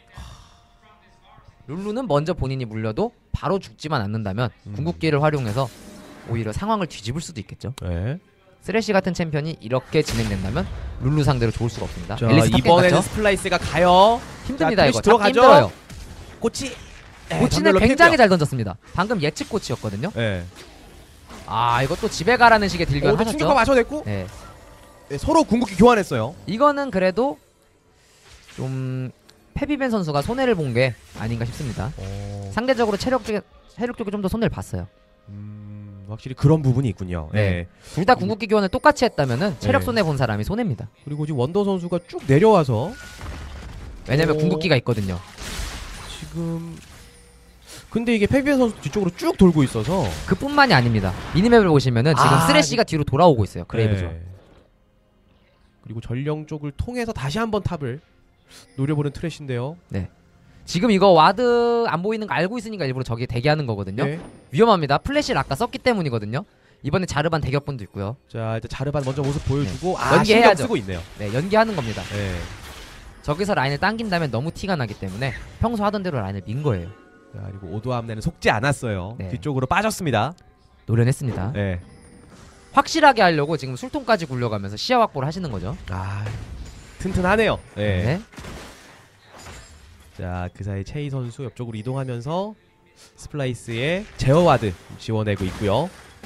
룰루는 먼저 본인이 물려도 바로 죽지만 않는다면 궁극기를 활용해서 오히려 상황을 뒤집을 수도 있겠죠. 네. 쓰레쉬 같은 챔피언이 이렇게 진행된다면 룰루 상대로 좋을 수가 없습니다. 자, 앨리스 탑갱 이번에는 갔죠? 스플라이스가 가요. 힘듭니다. 자, 이거 들어가죠. 잡기 힘들어요. 꼬치. 고치는 굉장히 잘 던졌습니다. 방금 예측 고치였거든요. 네. 이것도 집에 가라는 식의 딜교환 충격파 하셨죠? 맞춰냈고 네. 네, 서로 궁극기 교환했어요. 이거는 그래도 좀 페비벤 선수가 손해를 본 게 아닌가 싶습니다. 상대적으로 체력 쪽에 좀 더 손해를 봤어요. 확실히 그런 부분이 있군요. 네. 둘 다 궁극기 교환을 똑같이 했다면은 체력 네. 손해 본 사람이 손해입니다. 그리고 지금 원더 선수가 쭉 내려와서 왜냐면 궁극기가 있거든요. 지금 근데 이게 페비엔 선수 뒤쪽으로 쭉 돌고 있어서 그뿐만이 아닙니다. 미니맵을 보시면은 지금 쓰레쉬가 뒤로 돌아오고 있어요. 그레이브죠. 네. 그리고 전령 쪽을 통해서 다시 한번 탑을 노려보는 트래쉬인데요. 네. 지금 이거 와드 안 보이는 거 알고 있으니까 일부러 저기 대기하는 거거든요. 네. 위험합니다. 플래시를 아까 썼기 때문이거든요. 이번에 자르반 대격분도 있고요. 자 일단 자르반 먼저 모습 보여주고 연기해야죠. 신경 쓰고 있네요. 네, 연기하는 겁니다. 네. 저기서 라인을 당긴다면 너무 티가 나기 때문에 평소 하던 대로 라인을 민 거예요. 자, 그리고 오도암내는 속지 않았어요. 네. 뒤쪽으로 빠졌습니다. 노련했습니다. 네. 확실하게 하려고 지금 술통까지 굴려가면서 시야 확보를 하시는 거죠. 튼튼하네요. 네. 네. 자, 그 사이 체이 선수 옆쪽으로 이동하면서 스플라이스의 제어와드 지원하고 있고요.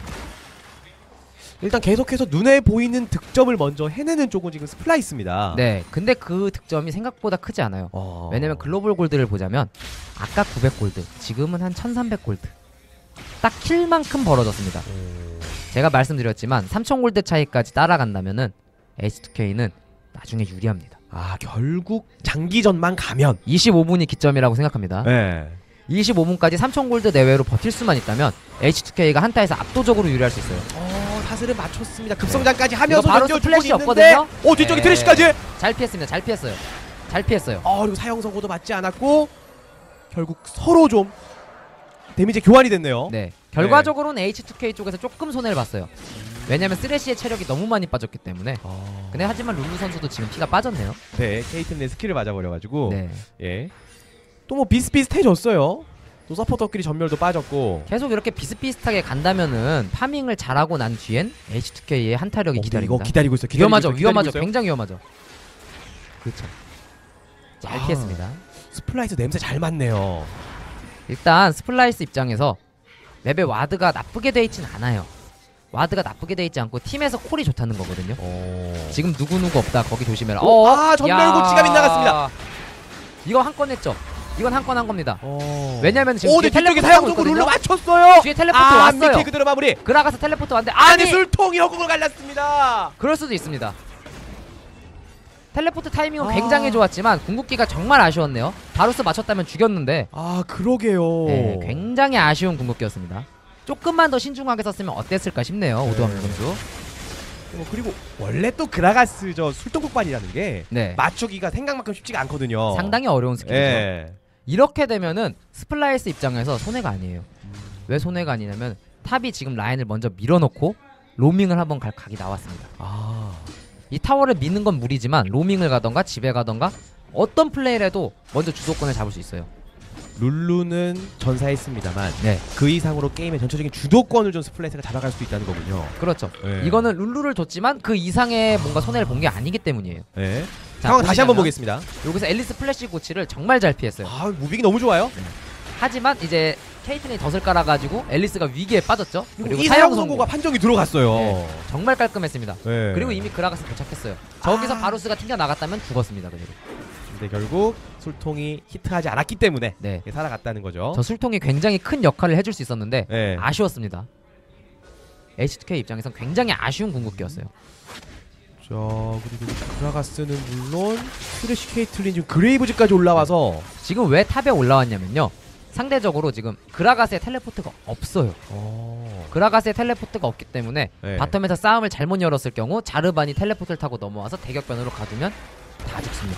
일단 계속해서 눈에 보이는 득점을 먼저 해내는 쪽은 지금 스플라이스입니다. 네. 근데 그 득점이 생각보다 크지 않아요. 왜냐면 글로벌 골드를 보자면 아까 900골드, 지금은 한 1300골드. 딱 킬만큼 벌어졌습니다. 제가 말씀드렸지만 3000골드 차이까지 따라간다면은 H2K는 나중에 유리합니다. 결국 장기전만 가면 25분이 기점이라고 생각합니다. 네. 25분까지 3000골드 내외로 버틸 수만 있다면 H2K가 한타에서 압도적으로 유리할 수 있어요. 사슬을 맞췄습니다. 급성장까지 하면서 이거 바로 던져주고 스플래시 있는데 없거든요? 뒤쪽에 네. 트래쉬까지. 잘 피했습니다. 잘 피했어요. 잘 피했어요. 그리고 사형 선고도 맞지 않았고 결국 서로 좀 데미지 교환이 됐네요. 네. 결과적으로는 H2K 쪽에서 조금 손해를 봤어요. 왜냐면 쓰레쉬의 체력이 너무 많이 빠졌기 때문에. 근데 하지만 룰루 선수도 지금 피가 빠졌네요. 네, 케이튼의 스킬을 맞아버려가지고 네. 예. 또 뭐 비슷비슷해졌어요. 또 서포터끼리 전멸도 빠졌고. 계속 이렇게 비슷비슷하게 간다면은 파밍을 잘하고 난 뒤엔 H2K의 한타력이 근데 기다립니다. 이거 기다리고 있어요. 위험하죠. 기다리고 위험하죠. 있어요. 굉장히 위험하죠. 그렇죠. 잘 피했습니다. 스플라이스 냄새 잘 맡네요. 일단 스플라이스 입장에서 맵에 와드가 나쁘게 돼 있진 않아요. 와드가 나쁘게 돼 있지 않고 팀에서 콜이 좋다는 거거든요. 지금 누구누구 없다. 거기 조심해라. 전멸고치가 빗나갔습니다. 이거 한 건 했죠. 이건 한 건 한 겁니다. 왜냐면 지금 뒤에 뒤쪽에 텔레포트 사형 하고 선고 룰루 있거든요. 맞췄어요. 뒤에 텔레포트 왔어요. 밑에 그대로 마무리. 그라가서 텔레포트 왔는데 아니 술통이 허공을 갈랐습니다. 그럴 수도 있습니다. 텔레포트 타이밍은 굉장히 좋았지만 궁극기가 정말 아쉬웠네요. 바루스 맞췄다면 죽였는데. 그러게요. 네, 굉장히 아쉬운 궁극기였습니다. 조금만 더 신중하게 썼으면 어땠을까 싶네요. 오도암 선수. 그리고 원래 또 그라가스 저 술동폭발이라는 게 네. 맞추기가 생각만큼 쉽지가 않거든요. 상당히 어려운 스킬이죠. 예. 이렇게 되면은 스플라이스 입장에서 손해가 아니에요. 왜 손해가 아니냐면 탑이 지금 라인을 먼저 밀어놓고 로밍을 한번 갈 각이 나왔습니다. 이 타워를 미는 건 무리지만 로밍을 가던가 집에 가던가 어떤 플레이를 해도 먼저 주도권을 잡을 수 있어요. 룰루는 전사했습니다만 네. 그 이상으로 게임의 전체적인 주도권을 좀 스플래시가 잡아갈 수 있다는 거군요. 그렇죠. 네. 이거는 룰루를 줬지만 그 이상의 뭔가 손해를 본 게 아니기 때문이에요. 네. 자, 상황 다시 한번 보시자면 보겠습니다. 여기서 앨리스 플래시 고치를 정말 잘 피했어요. 무빙이 너무 좋아요. 하지만 이제 케이틀린이 덫을 깔아가지고 앨리스가 위기에 빠졌죠. 그리고 이 사형 선고가 판정이 들어갔어요. 네. 정말 깔끔했습니다. 네. 그리고 이미 그라가스 도착했어요. 저기서 바루스가 튕겨 나갔다면 죽었습니다. 그대로. 근데 결국 술통이 히트하지 않았기 때문에 네. 살아갔다는 거죠. 저 술통이 굉장히 큰 역할을 해줄 수 있었는데 네. 아쉬웠습니다. H2K 입장에선 굉장히 아쉬운 궁극기였어요. 자, 그리고 그라가스는 물론 쓰레쉬 케이틀린 지금 그레이브즈까지 올라와서 지금 왜 탑에 올라왔냐면요. 상대적으로 지금 그라가스의 텔레포트가 없어요. 그라가스의 텔레포트가 없기 때문에 네. 바텀에서 싸움을 잘못 열었을 경우 자르반이 텔레포트를 타고 넘어와서 대격변으로 가두면 다 죽습니다.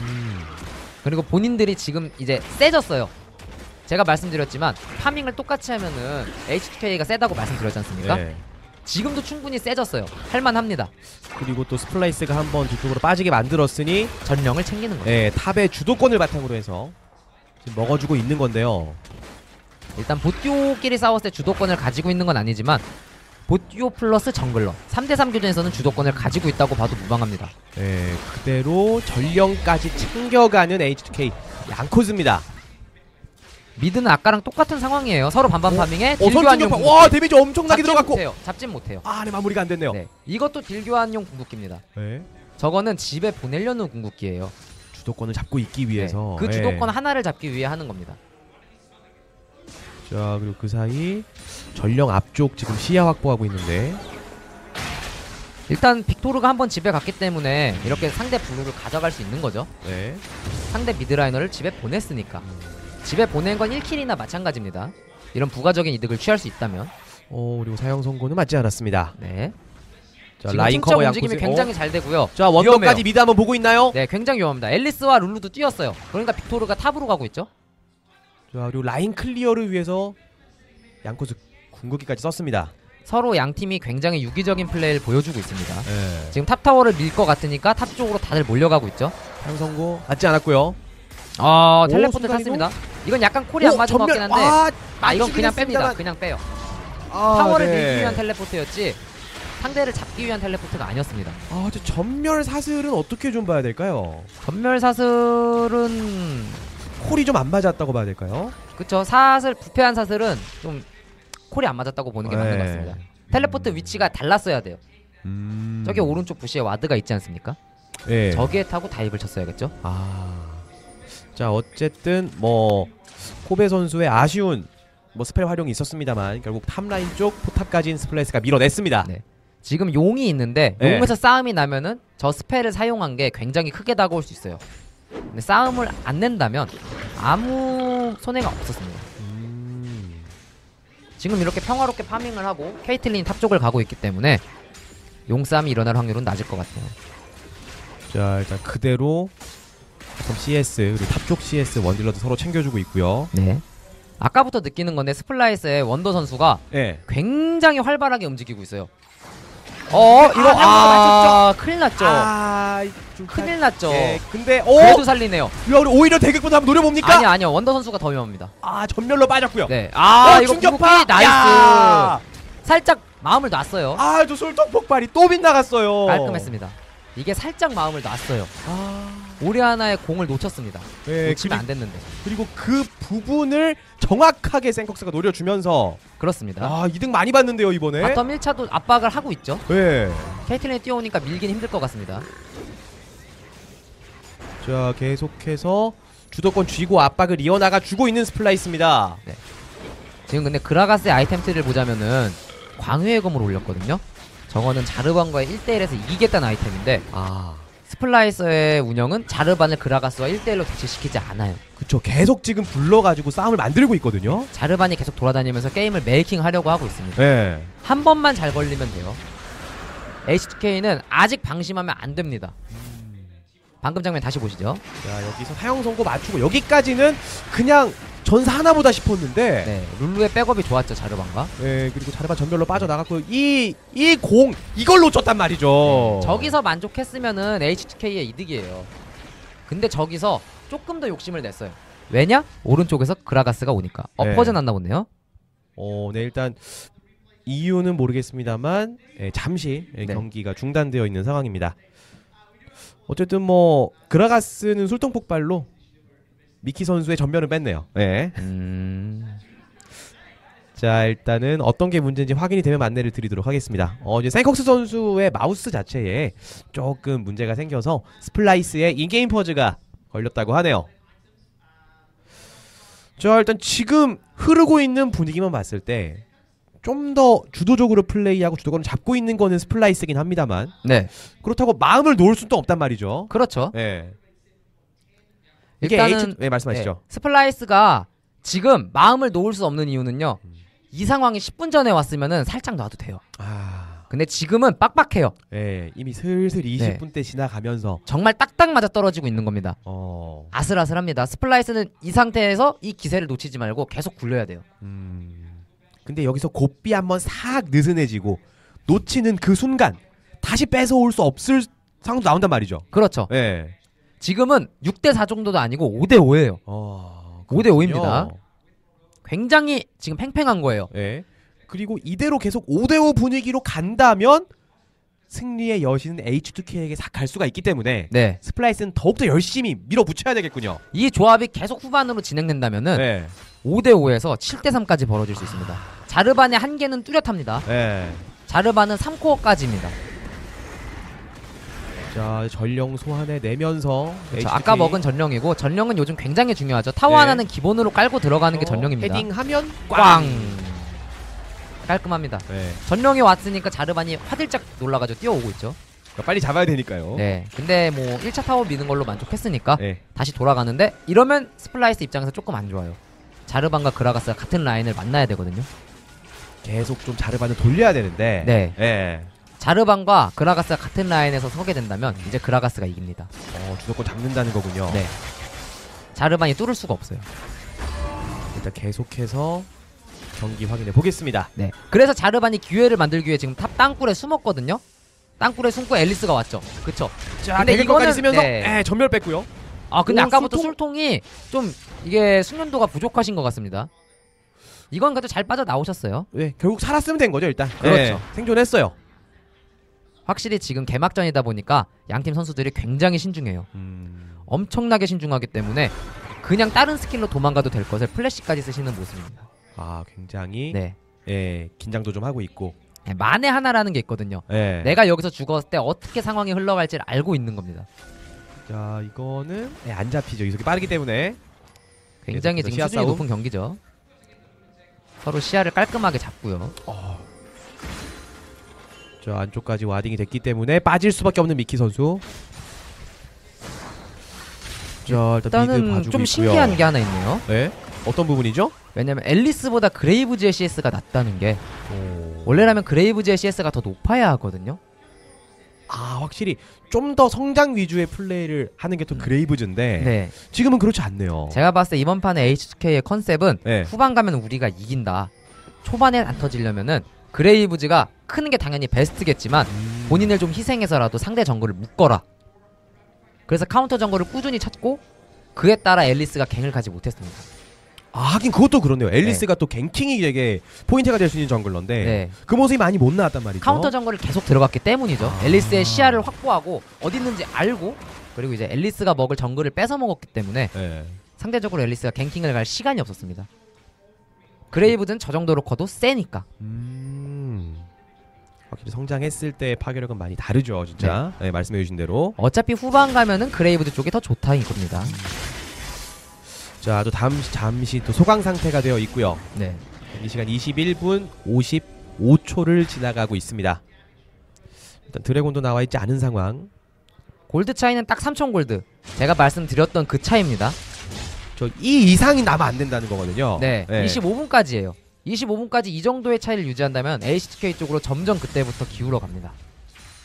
그리고 본인들이 지금 이제 세졌어요. 제가 말씀드렸지만 파밍을 똑같이 하면은 H2K가 세다고 말씀드렸지 않습니까? 네. 지금도 충분히 세졌어요. 할만합니다. 그리고 또 스플라이스가 한번 뒤쪽으로 빠지게 만들었으니 전령을 챙기는 거죠. 네, 탑의 주도권을 바탕으로 해서 지금 먹어주고 있는 건데요. 일단 보듀오끼리 싸웠을 때 주도권을 가지고 있는 건 아니지만 보듀오 플러스 정글러 3대3 교전에서는 주도권을 가지고 있다고 봐도 무방합니다. 네, 그대로 전령까지 챙겨가는 H2K 양코즈입니다. 미드는 아까랑 똑같은 상황이에요. 서로 반반 파밍에 딜 선충 교환용 격파. 와, 데미지 엄청나게 들어갔고. 잡진 못해요. 네, 마무리가 안 됐네요. 네, 이것도 딜 교환용 궁극기입니다. 네. 저거는 집에 보내려는 궁극기예요. 주도권을 잡고 있기 위해서. 그 주도권 하나를 잡기 위해 하는 겁니다. 자, 그리고 그 사이 전령 앞쪽 지금 시야 확보하고 있는데. 일단 빅토르가 한번 집에 갔기 때문에 이렇게 상대 블루를 가져갈 수 있는 거죠. 네. 상대 미드라이너를 집에 보냈으니까. 집에 보낸 건 1킬이나 마찬가지입니다. 이런 부가적인 이득을 취할 수 있다면. 그리고 사형 선고는 맞지 않았습니다. 네. 자, 지금 라인 팀적 커버 움직임이 양코즈. 굉장히 잘 되고요. 자, 원더까지 위험해요. 미드 한번 보고 있나요? 네, 굉장히 위험합니다. 앨리스와 룰루도 뛰었어요. 그러니까 빅토르가 탑으로 가고 있죠. 자, 그리고 라인 클리어를 위해서 양코즈 궁극기까지 썼습니다. 서로 양 팀이 굉장히 유기적인 플레이를 보여주고 있습니다. 네. 지금 탑 타워를 밀 것 같으니까 탑 쪽으로 다들 몰려가고 있죠. 사형 선고 맞지 않았고요. 텔레포트 순간 탔습니다. 이건 약간 콜이 안 맞은 것 같긴 한데 이건 그냥 뺍니다. 그냥 빼요. 타워를 밀기 위한 텔레포트였지 상대를 잡기 위한 텔레포트가 아니었습니다. 저 전멸 사슬은 어떻게 좀 봐야 될까요? 전멸 사슬은 콜이 좀 안 맞았다고 봐야 될까요? 그쵸. 부패한 사슬은 좀 콜이 안 맞았다고 보는 게 맞는 것 같습니다. 텔레포트 위치가 달랐어야 돼요. 저기 오른쪽 부시에 와드가 있지 않습니까? 네. 저기에 타고 다이브를 쳤어야겠죠. 자, 어쨌든 뭐 코베 선수의 아쉬운 스펠 활용이 있었습니다만 결국 탑라인 쪽 포탑까지는 스플래시가 밀어냈습니다. 네. 지금 용이 있는데 네. 용에서 싸움이 나면은 저 스펠을 사용한 게 굉장히 크게 다가올 수 있어요. 근데 싸움을 안 낸다면 아무 손해가 없었습니다. 지금 이렇게 평화롭게 파밍을 하고 케이틀린이 탑 쪽을 가고 있기 때문에 용싸움이 일어날 확률은 낮을 것 같아요. 자, 일단 그대로 그럼 CS 그리고 탑쪽 CS 원딜러도 서로 챙겨주고 있고요. 네. 아까부터 느끼는 건데 스플라이스의 원더 선수가 네. 굉장히 활발하게 움직이고 있어요. 맞췄죠? 큰일 났죠. 좀 큰일 났죠. 네, 근데 그래도 살리네요. 오히려 대격보다 한번 노려봅니까? 아니요. 원더 선수가 더 위험합니다. 전멸로 빠졌고요. 네. 이거 충격파. 궁극기 나이스. 야! 살짝 마음을 놨어요. 저 솔통 폭발이 또 빗나갔어요. 깔끔했습니다. 이게 살짝 마음을 놨어요. 오리아나의 공을 놓쳤습니다. 네, 놓치면 안 됐는데. 그리고 그 부분을 정확하게 생콕스가 노려주면서 그렇습니다. 이득 많이 봤는데요 이번에. 바텀 1차도 압박을 하고 있죠. 네. 케이틀린이 뛰어오니까 밀긴 힘들 것 같습니다. 자, 계속해서 주도권 쥐고 압박을 이어나가 주고 있는 스플라이스입니다. 네. 지금 근데 그라가스의 아이템트를 보자면은 광회의 검을 올렸거든요. 저거는 자르반과의 1대1에서 이기겠다는 아이템인데 스플라이서의 운영은 자르반을 그라가스와 1대1로 대치시키지 않아요. 그쵸, 계속 지금 불러가지고 싸움을 만들고 있거든요. 자르반이 계속 돌아다니면서 게임을 메이킹 하려고 하고 있습니다. 네. 한 번만 잘 걸리면 돼요. H2K는 아직 방심하면 안 됩니다. 방금 장면 다시 보시죠. 자, 여기서 사형 선고 맞추고 여기까지는 그냥 전사 하나보다 싶었는데 네, 룰루의 백업이 좋았죠, 자르반가. 네, 그리고 자르반 전멸로 빠져나갔고 이 공 이걸 놓쳤단 말이죠. 저기서 만족했으면은 H2K의 이득이에요. 근데 저기서 조금 더 욕심을 냈어요. 왜냐? 오른쪽에서 그라가스가 오니까. 네. 퍼져났나 보네요. 네, 일단 이유는 모르겠습니다만 잠시 네. 경기가 중단되어 있는 상황입니다. 어쨌든 뭐 그라가스는 술통 폭발로 미키 선수의 전멸을 뺐네요. 네. 자, 일단은 어떤 게 문제인지 확인이 되면 안내를 드리도록 하겠습니다. 이제 생콕스 선수의 마우스 자체에 조금 문제가 생겨서 스플라이스에 인게임 퍼즈가 걸렸다고 하네요. 자, 일단 지금 흐르고 있는 분위기만 봤을 때 좀 더 주도적으로 플레이하고 주도권을 잡고 있는 거는 스플라이스긴 합니다만 네, 그렇다고 마음을 놓을 수는 없단 말이죠. 그렇죠. 네. 이게 일단은 네, 말씀하시죠. 네, 스플라이스가 지금 마음을 놓을 수 없는 이유는요. 이 상황이 10분 전에 왔으면은 살짝 놔도 돼요. 근데 지금은 빡빡해요. 네, 이미 슬슬 20분 대 지나가면서 정말 딱딱 맞아 떨어지고 있는 겁니다. 아슬아슬합니다. 스플라이스는 이 상태에서 이 기세를 놓치지 말고 계속 굴려야 돼요. 근데 여기서 고삐 한번 싹 느슨해지고 놓치는 그 순간 다시 뺏어올 수 없을 상황도 나온단 말이죠. 그렇죠. 네. 지금은 6대4 정도도 아니고 5대5예요. 5대5입니다. 굉장히 지금 팽팽한 거예요. 네. 그리고 이대로 계속 5대5 분위기로 간다면 승리의 여신은 H2K에게 갈 수가 있기 때문에 네. 스플라이스는 더욱더 열심히 밀어붙여야 되겠군요. 이 조합이 계속 후반으로 진행된다면은 네. 5대5에서 7대3까지 벌어질 수 있습니다. 자르반의 한계는 뚜렷합니다. 네. 자르반은 3코어까지입니다. 자, 전령 소환해 내면서 그렇죠. 아까 먹은 전령이고 전령은 요즘 굉장히 중요하죠. 타워 네. 하나는 기본으로 깔고 들어가는 게 전령입니다. 헤딩하면 꽝! 깔끔합니다. 네. 전령이 왔으니까 자르반이 화들짝 놀라가지고 뛰어오고 있죠. 빨리 잡아야 되니까요. 네. 근데 뭐 1차 타워 미는 걸로 만족했으니까 네. 다시 돌아가는데 이러면 스플라이스 입장에서 조금 안 좋아요. 자르반과 그라가스가 같은 라인을 만나야 되거든요. 계속 좀 자르반을 돌려야 되는데. 네. 네. 자르반과 그라가스가 같은 라인에서 서게 된다면 이제 그라가스가 이깁니다. 주도권 잡는다는 거군요. 네. 자르반이 뚫을 수가 없어요. 일단 계속해서 경기 확인해 보겠습니다. 네. 그래서 자르반이 기회를 만들기 위해 지금 탑 땅굴에 숨었거든요. 땅굴에 숨고 앨리스가 왔죠. 그쵸? 자, 근데 이거는 이거는- 쓰면서 네. 전멸 뺐고요. 근데 오, 아까부터 술통? 술통이 좀 이게 숙련도가 부족하신 것 같습니다. 이건 그래도 잘 빠져나오셨어요. 네, 결국 살았으면 된 거죠, 일단. 그렇죠. 네, 생존했어요. 확실히 지금 개막전이다 보니까 양팀 선수들이 굉장히 신중해요. 엄청나게 신중하기 때문에 그냥 다른 스킬로 도망가도 될 것을 플래시까지 쓰시는 모습입니다. 굉장히 네. 긴장도 좀 하고 있고. 네, 만에 하나라는 게 있거든요. 네. 내가 여기서 죽었을 때 어떻게 상황이 흘러갈지를 알고 있는 겁니다. 자, 이거는 안 잡히죠. 이속이 빠르기 때문에. 굉장히 계속해서 지금 시야 수준이 싸움. 높은 경기죠. 서로 시야를 깔끔하게 잡고요. 자, 안쪽까지 와딩이 됐기 때문에 빠질 수밖에 없는 미키 선수. 자, 일단 미드 일단은 봐주고 좀 있고요. 신기한 게 하나 있네요. 네. 어떤 부분이죠? 왜냐면 앨리스보다 그레이브즈의 CS가 낮다는 게 원래라면 그레이브즈의 CS가 더 높아야 하거든요. 확실히 좀 더 성장 위주의 플레이를 하는 게 또 그레이브즈인데 네. 지금은 그렇지 않네요. 제가 봤을 때 이번 판의 H2K의 컨셉은 네. 후반 가면 우리가 이긴다. 초반엔 안 터지려면은 그레이브즈가 크는 게 당연히 베스트겠지만 본인을 좀 희생해서라도 상대 정글을 묶어라. 그래서 카운터 정글을 꾸준히 찾고 그에 따라 앨리스가 갱을 가지 못했습니다. 하긴 그것도 그렇네요. 앨리스가 또 갱킹이 되게 포인트가 될 수 있는 정글러인데 네. 그 모습이 많이 못 나왔단 말이죠. 카운터 정글을 계속 들어갔기 때문이죠. 앨리스의 시야를 확보하고 어디 있는지 알고 그리고 이제 앨리스가 먹을 정글을 뺏어 먹었기 때문에 네. 상대적으로 앨리스가 갱킹을 갈 시간이 없었습니다. 그레이브든 저 정도로 커도 세니까. 확실히 성장했을 때의 파괴력은 많이 다르죠, 진짜. 네, 말씀해주신 대로. 어차피 후반 가면은 그레이브드 쪽이 더 좋다 이겁니다. 자, 또 잠시 또 소강 상태가 되어 있고요. 네. 이 시간 21분 55초를 지나가고 있습니다. 일단 드래곤도 나와 있지 않은 상황. 골드 차이는 딱 3천 골드. 제가 말씀드렸던 그 차이입니다. 이 이상이 나면 안 된다는 거거든요. 네. 25분까지예요. 25분까지 이 정도의 차이를 유지한다면 HTK 쪽으로 점점 그때부터 기울어 갑니다.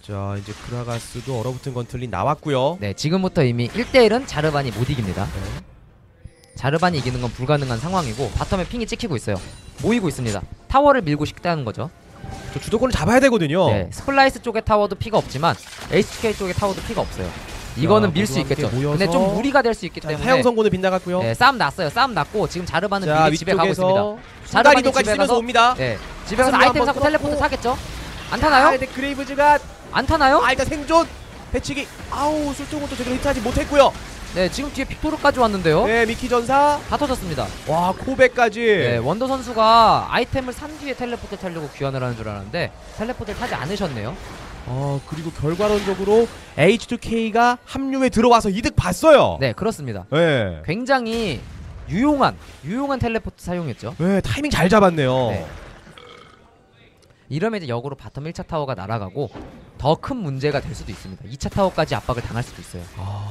자 이제 그라가스도 얼어붙은 건틀린 나왔고요. 네, 지금부터 이미 1대1은 자르반이 못 이깁니다. 자르반이 이기는 건 불가능한 상황이고 바텀에 핑이 찍히고 있어요. 모이고 있습니다. 타워를 밀고 싶다는 거죠. 저 주도권을 잡아야 되거든요. 네, 스플라이스 쪽의 타워도 피가 없지만 HK 쪽의 타워도 피가 없어요. 이거는 밀 수 있겠죠. 근데 좀 무리가 될 수 있기 때문에 사형 선고는 빗나갔고요. 네, 싸움 났어요. 싸움 났고 지금 자르반은 자 미리 집에 가고 있습니다. 순간 자르반이 이동까지 집에 쓰면서 가서 옵니다. 네, 집에 가서 한번 아이템 사고 뚫었고. 텔레포트 타겠죠? 안 타나요? 근데 그레이브즈가 안 타나요? 일단 생존 배치기. 아우 술통은 제대로 히트하지 못했고요. 네, 지금 뒤에 빅토르까지 왔는데요. 네 미키 전사. 다 터졌습니다. 와 코베까지. 네, 원더 선수가 아이템을 산 뒤에 텔레포트 타려고 귀환을 하는 줄 알았는데 텔레포트를 타지 않으셨네요. 그리고 결과론적으로 H2K가 합류에 들어와서 이득 봤어요. 네, 그렇습니다. 네. 굉장히 유용한 텔레포트 사용했죠. 네 타이밍 잘 잡았네요. 네. 이러면 이제 역으로 바텀 1차 타워가 날아가고 더 큰 문제가 될 수도 있습니다. 2차 타워까지 압박을 당할 수도 있어요.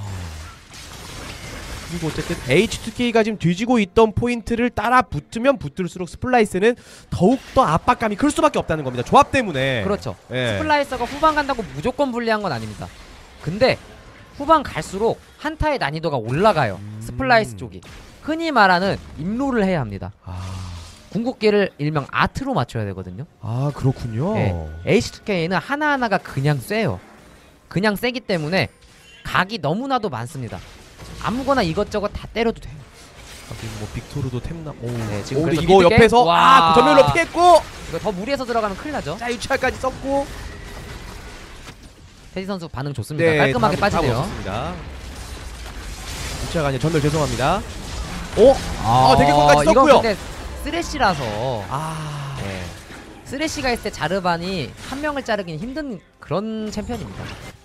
그리고 어쨌든 H2K가 지금 뒤지고 있던 포인트를 따라 붙으면 붙을수록 스플라이스는 더욱더 압박감이 클 수밖에 없다는 겁니다. 조합 때문에. 그렇죠. 네. 스플라이서가 후반 간다고 무조건 불리한 건 아닙니다. 근데 후반 갈수록 한타의 난이도가 올라가요. 스플라이스 쪽이. 흔히 말하는 임로를 해야 합니다. 궁극기를 일명 아트로 맞춰야 되거든요. 그렇군요. 네. H2K는 하나하나가 그냥 쎄요. 그냥 세기 때문에 각이 너무나도 많습니다. 아무거나 이것저것 다 때려도 돼요. 뭐 빅토르도 템나. 네, 지금 근데 그래서 이거 미드게? 옆에서 와. 전멸로 피했고. 이거 더 무리해서 들어가면 큰일 나죠. 자 유찰까지 썼고. 테디 선수 반응 좋습니다. 깔끔하게 빠지네요. 유찰가 아니라 전멸 죄송합니다. 되게 끝까지 이건 썼고요. 근데 쓰레쉬라서 네. 쓰레쉬가 있을 때 자르반이 한 명을 자르긴 힘든 그런 챔피언입니다.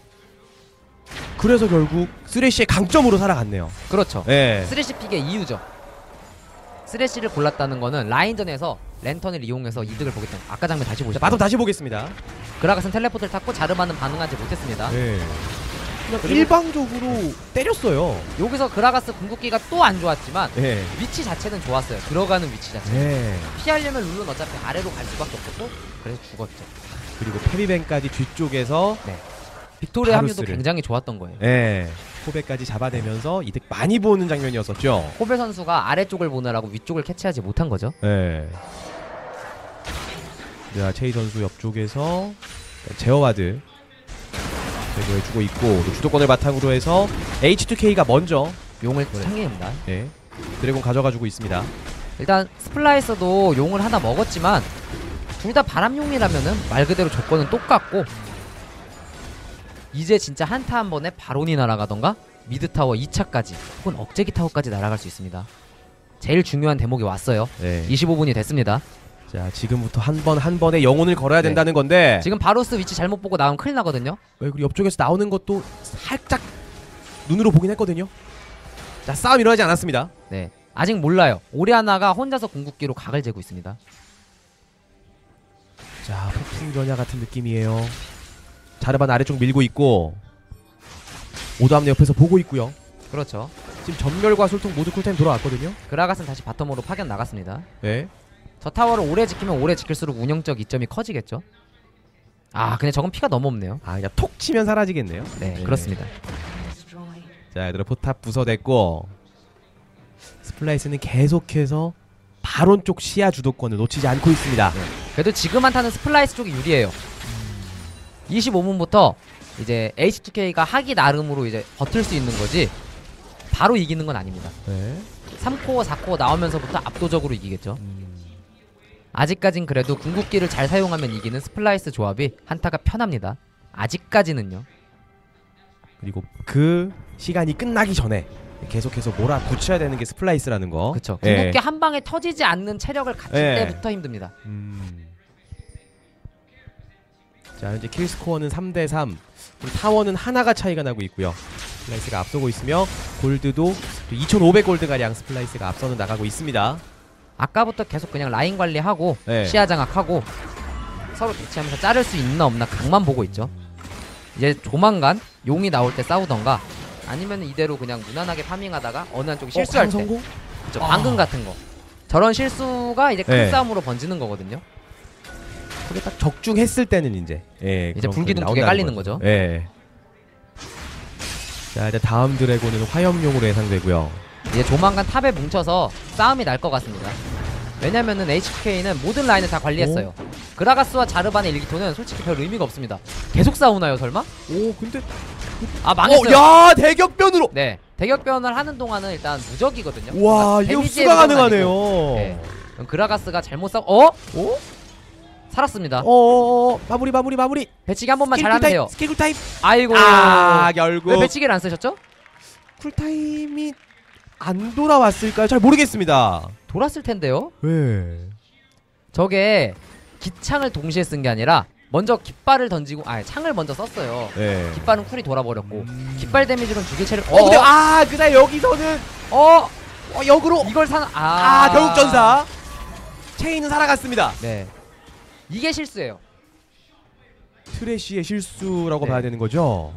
그래서 결국 쓰레쉬의 강점으로 살아갔네요. 그렇죠. 네. 쓰레쉬 픽의 이유죠. 쓰레쉬를 골랐다는 거는 라인전에서 랜턴을 이용해서 이득을 보기 때문에 아까 장면 다시 보시죠. 바텀 다시 보겠습니다. 그라가스는 텔레포트를 탔고 자르반은 반응하지 못했습니다. 네. 그냥 일방적으로 때렸어요. 여기서 그라가스 궁극기가 또 안 좋았지만 네. 위치 자체는 좋았어요. 들어가는 위치 자체. 네. 피하려면 룰은 어차피 아래로 갈 수밖에 없었고 그래서 죽었죠. 그리고 페비뱅까지 뒤쪽에서 빅토르의 합류도 바루스를. 굉장히 좋았던 거예요. 네. 코베까지 잡아내면서 이득 많이 보는 장면이었었죠. 코베 선수가 아래쪽을 보느라고 위쪽을 캐치하지 못한 거죠. 네. 자, 체이 선수 옆쪽에서 제어와드 제거해주고 있고 주도권을 바탕으로 해서 H2K가 먼저 용을 창개합니다. 네. 드래곤 가져가지고 있습니다. 일단 스플라이서도 용을 하나 먹었지만 둘 다 바람용이라면은 말 그대로 조건은 똑같고 이제 진짜 한타 한 번에 바론이 날아가던가 미드타워 2차까지 혹은 억제기 타워까지 날아갈 수 있습니다. 제일 중요한 대목이 왔어요. 네. 25분이 됐습니다. 자, 지금부터 한 번에 영혼을 걸어야 된다는 건데 지금 바로스 위치 잘못 보고 나오면 큰일 나거든요. 그리고 옆쪽에서 나오는 것도 살짝 눈으로 보긴 했거든요. 자, 싸움 일어나지 않았습니다. 네, 아직 몰라요. 오리아나가 혼자서 궁극기로 각을 재고 있습니다. 자, 폭풍 전야 같은 느낌이에요. 자르반 아래쪽 밀고 있고 오도함네 옆에서 보고 있고요. 그렇죠. 지금 전멸과 술통 모두 쿨타임 돌아왔거든요. 그라가스는 다시 바텀으로 파견 나갔습니다. 네. 저 타워를 오래 지키면 오래 지킬수록 운영적 이점이 커지겠죠. 근데 저건 피가 너무 없네요. 그냥 톡 치면 사라지겠네요. 네, 그렇습니다. 자, 얘들아 포탑 부숴댔고 스플라이스는 계속해서 바론 쪽 시야 주도권을 놓치지 않고 있습니다. 그래도 지금 한타는 스플라이스 쪽이 유리해요. 25분부터 이제 H2K가 하기 나름으로 이제 버틸 수 있는 거지 바로 이기는 건 아닙니다. 네. 3코어 4코어 나오면서부터 압도적으로 이기겠죠. 아직까진 그래도 궁극기를 잘 사용하면 이기는 스플라이스 조합이 한타가 편합니다. 아직까지는요. 그리고 그 시간이 끝나기 전에 계속해서 몰아붙여야 되는 게 스플라이스라는 거. 그쵸. 예. 궁극기 한 방에 터지지 않는 체력을 갖출 예. 때부터 힘듭니다. 자, 현재 킬스코어는 3대3. 타워는 하나가 차이가 나고 있고요. 스플라이스가 앞서고 있으며 골드도 2500골드가량 스플라이스가 앞서는 나가고 있습니다. 아까부터 계속 그냥 라인 관리하고 네. 시야 장악하고 서로 대치하면서 자를 수 있나 없나 각만 보고 있죠. 이제 조만간 용이 나올 때 싸우던가 아니면 이대로 그냥 무난하게 파밍하다가 어느 한쪽이 실수할 때 성공? 그쵸, 방금 같은 거 저런 실수가 이제 큰 네. 싸움으로 번지는 거거든요. 그게 딱 적중했을 때는 이제 이제 불기둥 2개 깔리는 거죠. 예. 자, 이제 다음 드래곤은 화염용으로 예상되고요. 이제 조만간 탑에 뭉쳐서 싸움이 날 것 같습니다. 왜냐면은 HK는 모든 라인을 다 관리했어요. 그라가스와 자르반의 일기토는 솔직히 별 의미가 없습니다. 계속 싸우나요 설마? 오, 근데 아 망했어요. 야, 대격변으로. 네, 대격변을 하는 동안은 일단 무적이거든요. 와, 그러니까 이거 데미지의 흡수가 무적은 가능하네요. 아니고. 네. 그럼 그라가스가 잘못 살았습니다. 마무리. 배치기 한 번만 잘하면 돼요. 스킬 쿨타임. 아이고. 결국 왜 배치기를 안 쓰셨죠? 쿨타임이 안 돌아왔을까요? 잘 모르겠습니다. 돌았을 텐데요. 왜? 저게 기창을 동시에 쓴 게 아니라 먼저 깃발을 던지고 창을 먼저 썼어요. 네. 깃발은 쿨이 돌아버렸고 깃발 데미지로는 두 개 채를 근데 그날 여기서는 역으로 이걸 결국 전사 체인은 살아갔습니다. 네, 이게 실수예요. 트래쉬의 실수라고 네. 봐야 되는 거죠.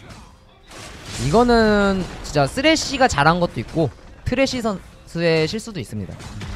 이거는 진짜 쓰레쉬가 잘한 것도 있고 트래쉬 선수의 실수도 있습니다.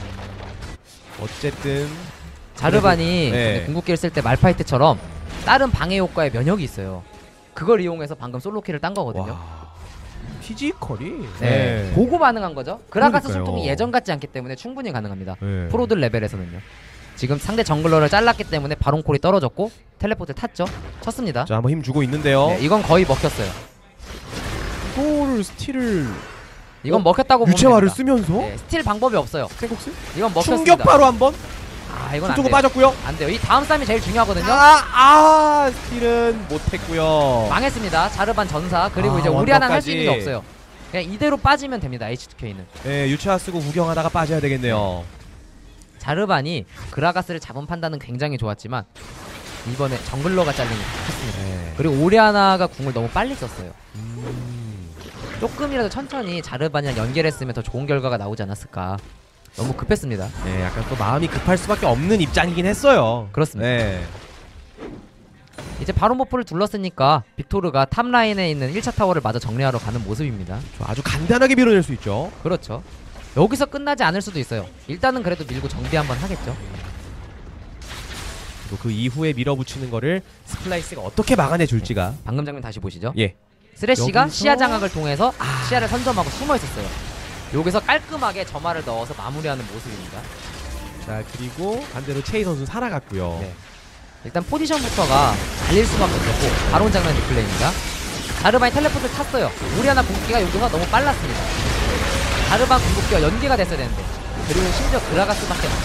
어쨌든 자르반이 네. 궁극기를 쓸 때 말파이트처럼 다른 방해 효과에 면역이 있어요. 그걸 이용해서 방금 솔로킬을 딴 거거든요. 피지컬이 보고 반응한 거죠. 그라가스 그러니까요. 술통이 예전 같지 않기 때문에 충분히 가능합니다. 네. 프로들 레벨에서는요. 지금 상대 정글러를 잘랐기 때문에 바론콜이 떨어졌고 텔레포트 탔죠. 쳤습니다. 자, 한번 힘 주고 있는데요. 네, 이건 거의 먹혔어요. 이거를 스틸을 이건 먹혔다고 보면 유채화를 됩니다. 쓰면서 네, 스틸 방법이 없어요. 쇠국스? 이건 먹혔습니다. 충격파로 한번 이건 안 숨고 돼요. 빠졌고요. 안 돼요. 이 다음 싸움이 제일 중요하거든요. 스틸은 못했고요. 망했습니다. 자르반 전사 그리고 이제 원더까지. 오리아나는 할 수 있는 게 없어요. 그냥 이대로 빠지면 됩니다. H2K는. 네, 유채화 쓰고 구경하다가 빠져야 되겠네요. 자르반이 그라가스를 잡은 판단은 굉장히 좋았지만 이번에 정글러가 잘리는 게 컸습니다. 네. 그리고 오리아나가 궁을 너무 빨리 썼어요. 조금이라도 천천히 자르반이랑 연결했으면 더 좋은 결과가 나오지 않았을까. 너무 급했습니다. 네, 약간 또 마음이 급할 수밖에 없는 입장이긴 했어요. 그렇습니다. 네. 이제 바로 모프를 둘렀으니까 빅토르가 탑라인에 있는 1차 타워를 마저 정리하러 가는 모습입니다. 아주 간단하게 밀어낼 수 있죠. 그렇죠. 여기서 끝나지 않을 수도 있어요. 일단은 그래도 밀고 정비 한번 하겠죠. 그리고 그 이후에 밀어붙이는 거를 스플라이스가 어떻게 막아내 줄지가. 방금 장면 다시 보시죠. 예. 쓰레쉬가 여기서- 시야 장악을 통해서 시야를 선점하고 숨어 있었어요. 여기서 깔끔하게 점화를 넣어서 마무리하는 모습입니다. 자, 그리고 반대로 체이 선수 살아갔고요. 네. 일단 포지션부터가 달릴 수밖에 없었고 바로 온 장면 리플레이입니다. 자르반이 텔레포트를 탔어요. 오리아나 궁극기가 여기서 너무 빨랐습니다. 자르반 궁극기가 연계가 됐어야 되는데 그리고 심지어 그라가스밖에 안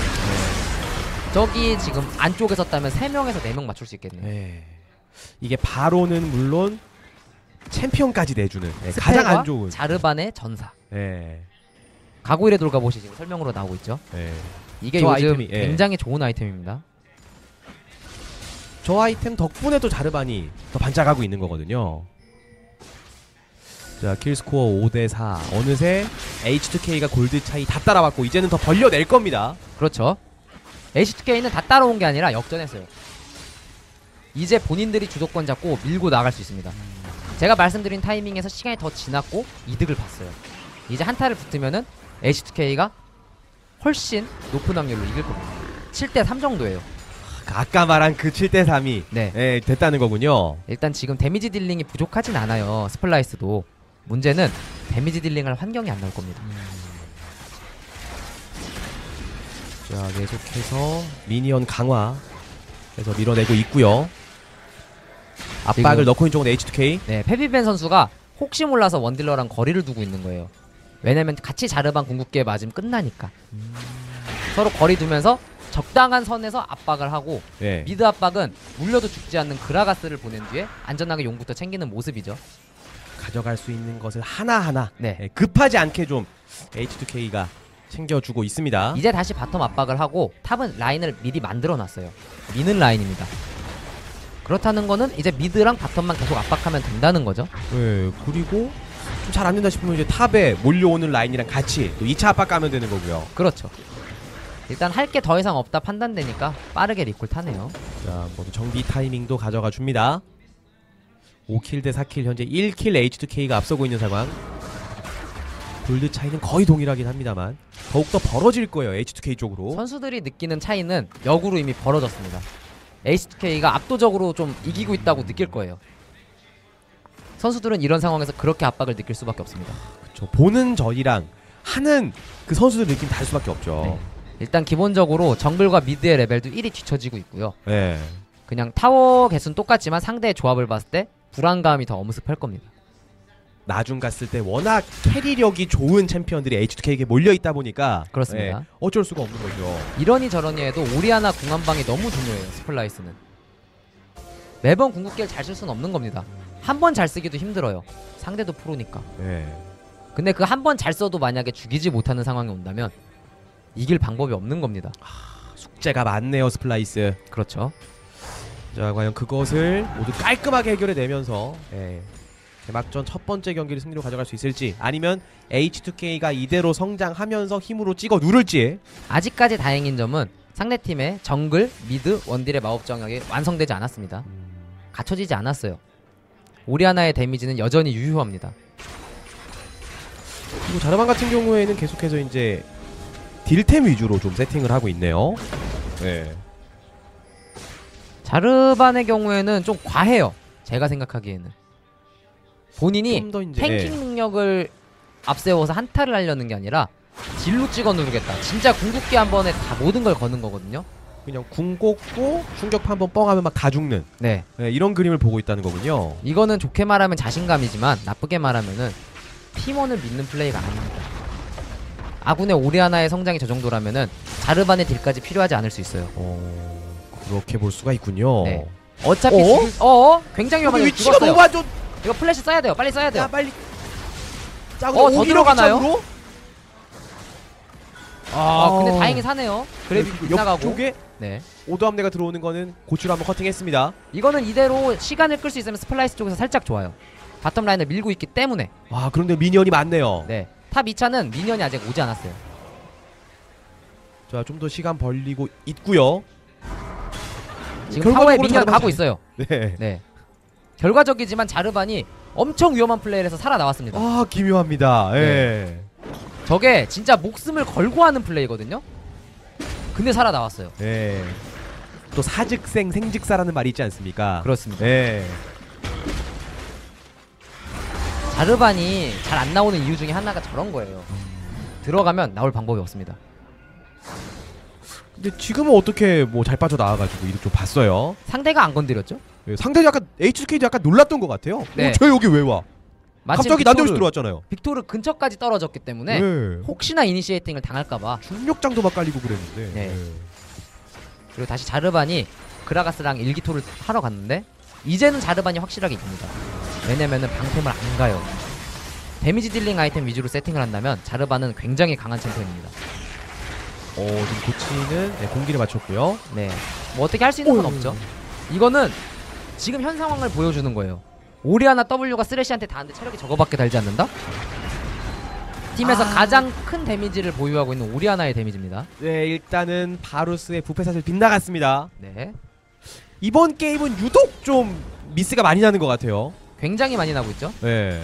저기 지금 안쪽에 섰다면 3명에서 4명 맞출 수 있겠네요. 네. 이게 바로는 물론 챔피언까지 내주는 가장 스펠과 안 좋은. 자르반의 전사. 네. 가구일의 돌가보시 지금 설명으로 나오고 있죠. 네. 이게 저 요즘 아이템이, 굉장히 좋은 아이템입니다. 저 아이템 덕분에 또 자르반이 더 반짝하고 있는 거거든요. 자, 킬스코어 5대4. 어느새 H2K가 골드 차이 다 따라왔고 이제는 더 벌려낼 겁니다. 그렇죠. H2K는 다 따라온 게 아니라 역전했어요. 이제 본인들이 주도권 잡고 밀고 나갈 수 있습니다. 제가 말씀드린 타이밍에서 시간이 더 지났고 이득을 봤어요. 이제 한타를 붙으면은 H2K가 훨씬 높은 확률로 이길 겁니다. 7대3 정도예요. 아까 말한 그 7대3이 네. 됐다는 거군요. 일단 지금 데미지 딜링이 부족하진 않아요. 스플라이스도. 문제는 데미지 딜링할 환경이 안 나올 겁니다. 자, 계속해서 미니언 강화해서 밀어내고 있고요. 압박을 넣고 있는 쪽은 H2K. 네, 페비벤 선수가 혹시 몰라서 원딜러랑 거리를 두고 있는 거예요. 왜냐면 같이 자르반 궁극기에 맞으면 끝나니까. 서로 거리 두면서 적당한 선에서 압박을 하고 네. 미드 압박은 물려도 죽지 않는 그라가스를 보낸 뒤에 안전하게 용부터 챙기는 모습이죠. 가져갈 수 있는 것을 하나하나 네. 급하지 않게 좀 H2K가 챙겨주고 있습니다. 이제 다시 바텀 압박을 하고 탑은 라인을 미리 만들어놨어요. 미는 라인입니다. 그렇다는 거는 이제 미드랑 바텀만 계속 압박하면 된다는 거죠. 네, 그리고 좀 잘 안된다 싶으면 이제 탑에 몰려오는 라인이랑 같이 또 2차 압박 가면 되는 거고요. 그렇죠. 일단 할 게 더 이상 없다 판단되니까 빠르게 리콜 타네요. 자, 모두 정비 타이밍도 가져가 줍니다. 5킬 대 4킬, 현재 1킬 H2K가 앞서고 있는 상황. 골드 차이는 거의 동일하긴 합니다만 더욱더 벌어질 거예요. H2K 쪽으로. 선수들이 느끼는 차이는 역으로 이미 벌어졌습니다. H2K가 압도적으로 좀 이기고 있다고 느낄 거예요. 선수들은 이런 상황에서 그렇게 압박을 느낄 수밖에 없습니다. 그렇죠. 보는 저희랑 하는 그 선수들 느낌 다를 수밖에 없죠. 네. 일단 기본적으로 정글과 미드의 레벨도 1이 뒤처지고 있고요. 네. 그냥 타워 개수는 똑같지만 상대의 조합을 봤을 때 불안감이 더 엄습할 겁니다. 나중 갔을 때 워낙 캐리력이 좋은 챔피언들이 H2K에게 몰려있다 보니까 그렇습니다. 어쩔 수가 없는 거죠. 이러니 저러니 해도 오리아나 궁한방이 너무 중요해요. 스플라이스는 매번 궁극기를 잘 쓸 수는 없는 겁니다. 한 번 잘 쓰기도 힘들어요. 상대도 프로니까. 네. 근데 그 한 번 잘 써도 만약에 죽이지 못하는 상황이 온다면 이길 방법이 없는 겁니다. 숙제가 많네요, 스플라이스. 그렇죠. 자, 과연 그것을 모두 깔끔하게 해결해내면서 개막전 첫 번째 경기를 승리로 가져갈 수 있을지, 아니면 H2K가 이대로 성장하면서 힘으로 찍어 누를지. 아직까지 다행인 점은 상대팀의 정글, 미드, 원딜의 마법 정역이 완성되지 않았습니다. 갖춰지지 않았어요. 오리아나의 데미지는 여전히 유효합니다. 그리고 자르반 같은 경우에는 계속해서 이제 딜템 위주로 좀 세팅을 하고 있네요. 네. 자르반의 경우에는 좀 과해요. 제가 생각하기에는 본인이 좀 더 이제 탱킹 능력을 앞세워서 한타를 하려는 게 아니라 딜로 찍어 누르겠다. 진짜 궁극기 한 번에 다 모든 걸 거는 거거든요. 그냥 궁 꽂고 충격파 한번 뻥하면 막 다 죽는 네. 이런 그림을 보고 있다는 거군요. 이거는 좋게 말하면 자신감이지만 나쁘게 말하면은 팀원을 믿는 플레이가 아닙니다. 아군의 오리아나의 성장이 저 정도라면은 자르반의 딜까지 필요하지 않을 수 있어요. 그렇게 볼 수가 있군요. 네. 어차피 굉장히 위험하게 위치가 죽었어요. 너무 안 좋. 이거 플래시 써야 돼요. 빨리 써야 돼요. 야, 빨리. 짜고 더 들어가나요? 로 근데 다행히 사네요. 그래도 빗나가고. 옆쪽에 네. 오도함내가 들어오는 거는 고추로 한번 커팅했습니다. 이거는 이대로 시간을 끌 수 있으면 스플라이스 쪽에서 살짝 좋아요. 바텀 라인을 밀고 있기 때문에. 와, 그런데 미니언이 많네요. 네. 탑 2차는 미니언이 아직 오지 않았어요. 자, 좀 더 시간 벌리고 있고요. 지금 타워에 미니언 자르반 가고 있어요. 네. 네. 결과적이지만 자르반이 엄청 위험한 플레이를 해서 살아나왔습니다. 아, 기묘합니다. 예. 저게 진짜 목숨을 걸고 하는 플레이거든요. 근데 살아나왔어요. 예. 또 사즉생 생즉사라는 말이 있지 않습니까? 그렇습니다. 예. 자르반이 잘 안 나오는 이유 중에 하나가 저런 거예요. 들어가면 나올 방법이 없습니다. 근데 지금은 어떻게 뭐 잘 빠져나와가지고 이득 좀 봤어요. 상대가 안 건드렸죠? 예, 상대도 약간 HK도 약간 놀랐던 것 같아요. 네. 저 여기 왜 와? 갑자기 난데없이 빅토르, 들어왔잖아요. 빅토르 근처까지 떨어졌기 때문에 네. 혹시나 이니시에이팅을 당할까봐. 중력장도 막 깔리고 그랬는데. 네. 그리고 다시 자르반이 그라가스랑 일기토를 하러 갔는데 이제는 자르반이 확실하게 이깁니다. 왜냐면은 방템을 안 가요. 데미지 딜링 아이템 위주로 세팅을 한다면 자르반은 굉장히 강한 챔피언입니다. 지금 고치는 공기를 맞췄고요. 네. 뭐 어떻게 할 수 있는 건 없죠. 이거는 지금 현 상황을 보여주는 거예요. 오리아나 W가 쓰레쉬한테 닿는데 체력이 저거밖에 달지 않는다? 팀에서 가장 큰 데미지를 보유하고 있는 오리아나의 데미지입니다. 네, 일단은 바루스의 부패사슬 빗나갔습니다. 네. 이번 게임은 유독 좀 미스가 많이 나는 것 같아요. 굉장히 많이 나고 있죠. 네.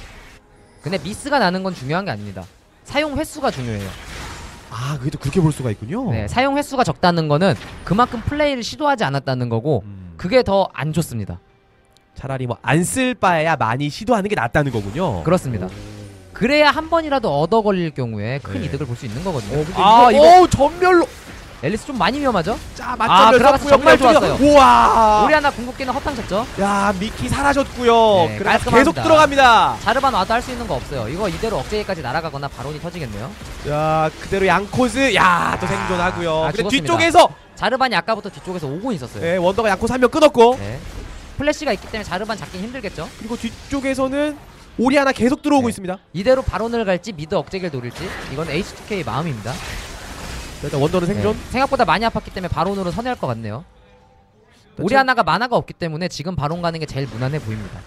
근데 미스가 나는 건 중요한 게 아닙니다. 사용 횟수가 중요해요. 아, 그래도 그렇게 볼 수가 있군요. 네, 사용 횟수가 적다는 거는 그만큼 플레이를 시도하지 않았다는 거고 그게 더 안 좋습니다. 차라리 뭐 안 쓸 바에야 많이 시도하는 게 낫다는 거군요. 그렇습니다. 그래야 한 번이라도 얻어 걸릴 경우에 큰 네. 이득을 볼 수 있는 거거든요. 이거 전멸로. 앨리스 좀 많이 위험하죠? 자, 맞전멸 그라가스 썼고요. 정말 좋았어요. 우와. 오리아나 궁극기는 허탕 쳤죠? 야, 미키 사라졌고요. 네, 그라가스 깔끔합니다. 계속 들어갑니다. 자르반 와도 할 수 있는 거 없어요. 이거 이대로 억제기까지 날아가거나 바론이 터지겠네요. 자, 그대로 양코즈. 야, 또 생존하고요. 근데 죽었습니다. 뒤쪽에서 자르반이 아까부터 뒤쪽에서 오고 있었어요. 네, 원더가 양코즈 한 명 끊었고. 네. 플래시가 있기 때문에 자르반 잡긴 힘들겠죠? 그리고 뒤쪽에서는 오리아나 계속 들어오고 네. 있습니다. 이대로 바론을 갈지 미드 억제기를 노릴지 이건 H2K의 마음입니다. 일단 원더는 생존. 네. 생각보다 많이 아팠기 때문에 바론으로 선회할 것 같네요. 오리아나가 만화가 없기 때문에 지금 바론 가는 게 제일 무난해 보입니다.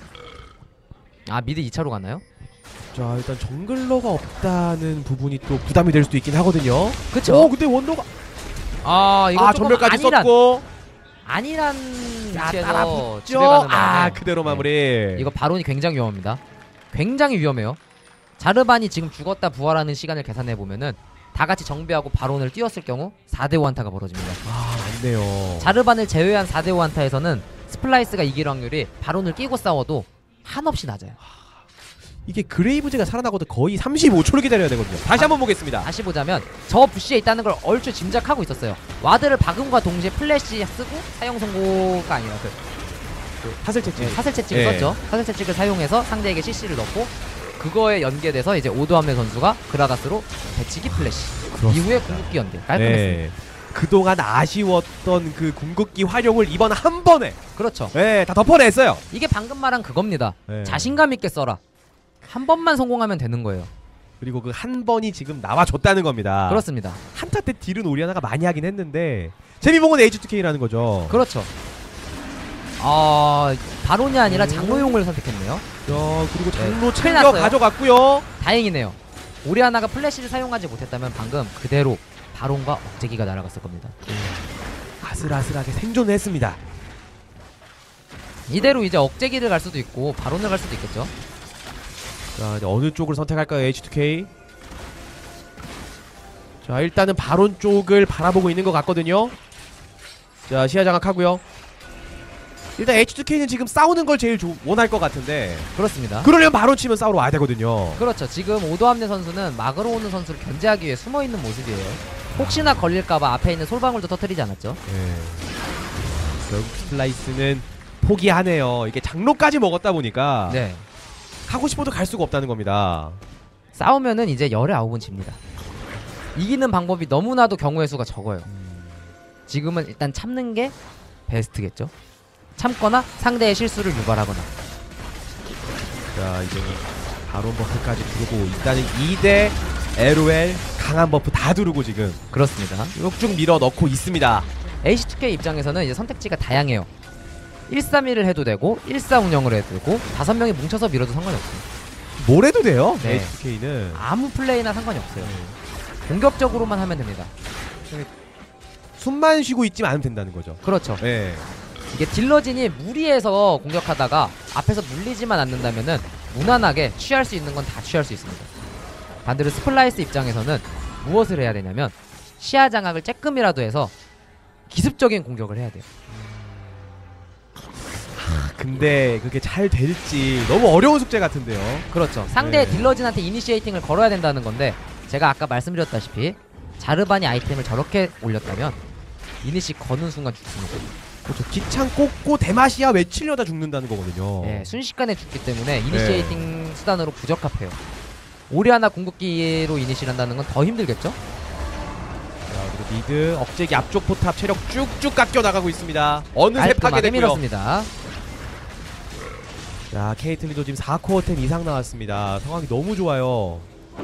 아, 미드 2차로 가나요? 자, 일단 정글러가 없다는 부분이 또 부담이 될 수도 있긴 하거든요. 그쵸? 근데 원더가 이거 조금 전멸까지 썼고. 아니란 자, 위치에서 따라붙죠. 집에 가는 바람에 그대로 마무리. 이거 바론이 굉장히 위험합니다. 굉장히 위험해요. 자르반이 지금 죽었다 부활하는 시간을 계산해 보면은 다 같이 정비하고 바론을 띄웠을 경우 4대5 한타가 벌어집니다. 아, 맞네요. 자르반을 제외한 4대5 한타에서는 스플라이스가 이길 확률이 바론을 끼고 싸워도 한없이 낮아요. 이게 그레이브즈가 살아나고도 거의 35초를 기다려야 되거든요. 다시 한번 보겠습니다. 다시 보자면 저 부시에 있다는 걸 얼추 짐작하고 있었어요. 와드를 박음과 동시에 플래시 쓰고 사용 선고가 아니라 사슬 채찍. 사슬 채찍을 예. 썼죠. 사슬 채찍을 사용해서 상대에게 CC를 넣고 그거에 연계돼서 이제 오도함네 선수가 그라가스로 배치기 플래시. 이후에 궁극기 연계 깔끔했습니다. 네. 그동안 아쉬웠던 그 궁극기 활용을 이번 한 번에 그렇죠. 네, 다 덮어냈어요. 이게 방금 말한 그겁니다. 네. 자신감 있게 써라. 한 번만 성공하면 되는 거예요. 그리고 그 한 번이 지금 나와줬다는 겁니다. 그렇습니다. 한타 때 딜은 오리아나가 많이 하긴 했는데 재미본 건 H2K라는 거죠. 그렇죠. 바론이 아니라 장로용을 선택했네요. 그리고 장로 큰일 챙겨 났어요. 가져갔고요. 다행이네요. 오리아나가 플래시를 사용하지 못했다면 방금 그대로 바론과 억제기가 날아갔을 겁니다. 아슬아슬하게 생존을 했습니다. 이대로 이제 억제기를 갈 수도 있고 바론을 갈 수도 있겠죠. 자, 이제 어느 쪽을 선택할까요, H2K? 자, 일단은 바론 쪽을 바라보고 있는 것 같거든요. 자, 시야 장악하고요. 일단 H2K는 지금 싸우는 걸 제일 원할 것 같은데 그렇습니다. 그러려면 바론 치면 싸우러 와야 되거든요. 그렇죠. 지금 오도함네 선수는 막으로 오는 선수를 견제하기 위해 숨어있는 모습이에요. 혹시나 걸릴까봐 앞에 있는 솔방울도 터뜨리지 않았죠. 네. 결국 스플라이스는 포기하네요. 이게 장로까지 먹었다 보니까 네. 가고 싶어도 갈 수가 없다는 겁니다. 싸우면은 이제 열의 아홉은 집니다. 이기는 방법이 너무나도 경우의 수가 적어요. 지금은 일단 참는 게 베스트겠죠. 참거나 상대의 실수를 유발하거나. 자, 이제 바론 버프까지 두르고 일단은 2대 LOL 강한 버프 다 두르고 지금 그렇습니다. 쭉쭉 밀어 넣고 있습니다. H2K 입장에서는 이제 선택지가 다양해요. 1-3-1을 해도 되고 1-4운영을 해도 되고 5명이 뭉쳐서 밀어도 상관이 없어요. 뭘 해도 돼요. 네. H2K는 아무 플레이나 상관이 없어요. 공격적으로만 하면 됩니다. 숨만 쉬고 있지만 않으면 된다는 거죠. 그렇죠. 네. 이게 딜러진이 무리해서 공격하다가 앞에서 물리지만 않는다면은 무난하게 취할 수 있는 건 다 취할 수 있습니다. 반대로 스플라이스 입장에서는 무엇을 해야 되냐면 시야 장악을 쬐끔이라도 해서 기습적인 공격을 해야 돼요. 근데 그게 잘 될지 너무 어려운 숙제 같은데요. 그렇죠. 상대 네. 딜러진한테 이니시에이팅을 걸어야 된다는 건데 제가 아까 말씀드렸다시피 자르반이 아이템을 저렇게 올렸다면 이니시 거는 순간 죽습니다. 그렇죠. 기창 꽂고 데마시아 외치려다 죽는다는 거거든요. 예, 순식간에 죽기 때문에 이니시에이팅 수단으로 부적합해요. 오리아나 궁극기로 이니시를 한다는 건 더 힘들겠죠? 자, 그리고 미드 억제기 앞쪽 포탑 체력 쭉쭉 깎여 나가고 있습니다. 어느새 깔끔하게 파괴됐고요. 밀었습니다. 자, 케이틀린도 지금 4코어 템 이상 나왔습니다. 상황이 너무 좋아요.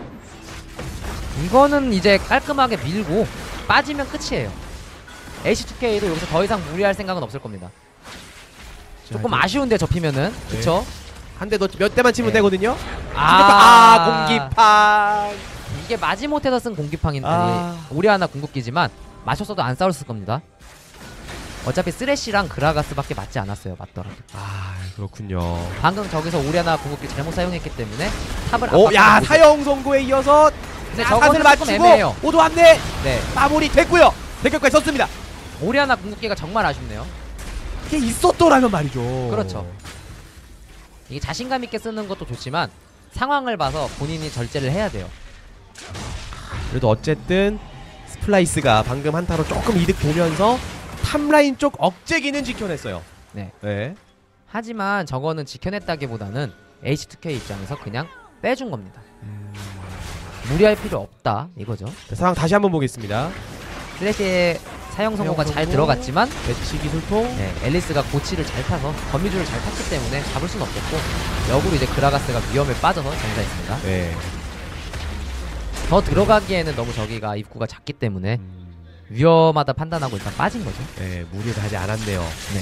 이거는 이제 깔끔하게 밀고 빠지면 끝이에요. H2K도 여기서 더 이상 무리할 생각은 없을 겁니다. 조금 아쉬운데 접히면은 그쵸? 한 대 더 몇 대만 치면 네. 되거든요. 아, 공기판. 이게 마지못해서 쓴 공기팡인데 아. 오리아나 궁극기지만 맞췄어도 안 싸웠을 겁니다. 어차피 쓰레쉬랑 그라가스밖에 맞지 않았어요. 맞더라도. 아, 그렇군요. 방금 저기서 오리아나 궁극기 잘못 사용했기 때문에 탑을 오, 야, 압박하고 사형 선고에 이어서 근데 사슬 저거는 조금 맞추고 애매해요. 오도함네 네, 마무리 됐고요. 대결까지 썼습니다. 오리아나 궁극기가 정말 아쉽네요. 이게 있었더라면 말이죠. 그렇죠. 이게 자신감 있게 쓰는 것도 좋지만 상황을 봐서 본인이 절제를 해야 돼요. 그래도 어쨌든 스플라이스가 방금 한타로 조금 이득 보면서 탑라인 쪽 억제기는 지켜냈어요. 네. 네. 하지만 저거는 지켜냈다기보다는 H2K 입장에서 그냥 빼준 겁니다. 무리할 필요 없다 이거죠. 자, 상황 다시 한번 보겠습니다. 쓰레쉬의 사형 선고가 잘 성공. 들어갔지만 매치 기술통. 네, 앨리스가 고치를 잘 타서 거미줄을 잘 탔기 때문에 잡을 수는 없겠고 역으로 이제 그라가스가 위험에 빠져서 전사했습니다. 네. 더 들어가기에는 너무 저기가 입구가 작기 때문에 위험하다 판단하고 일단 빠진 거죠. 네, 무리를 하지 않았네요. 네.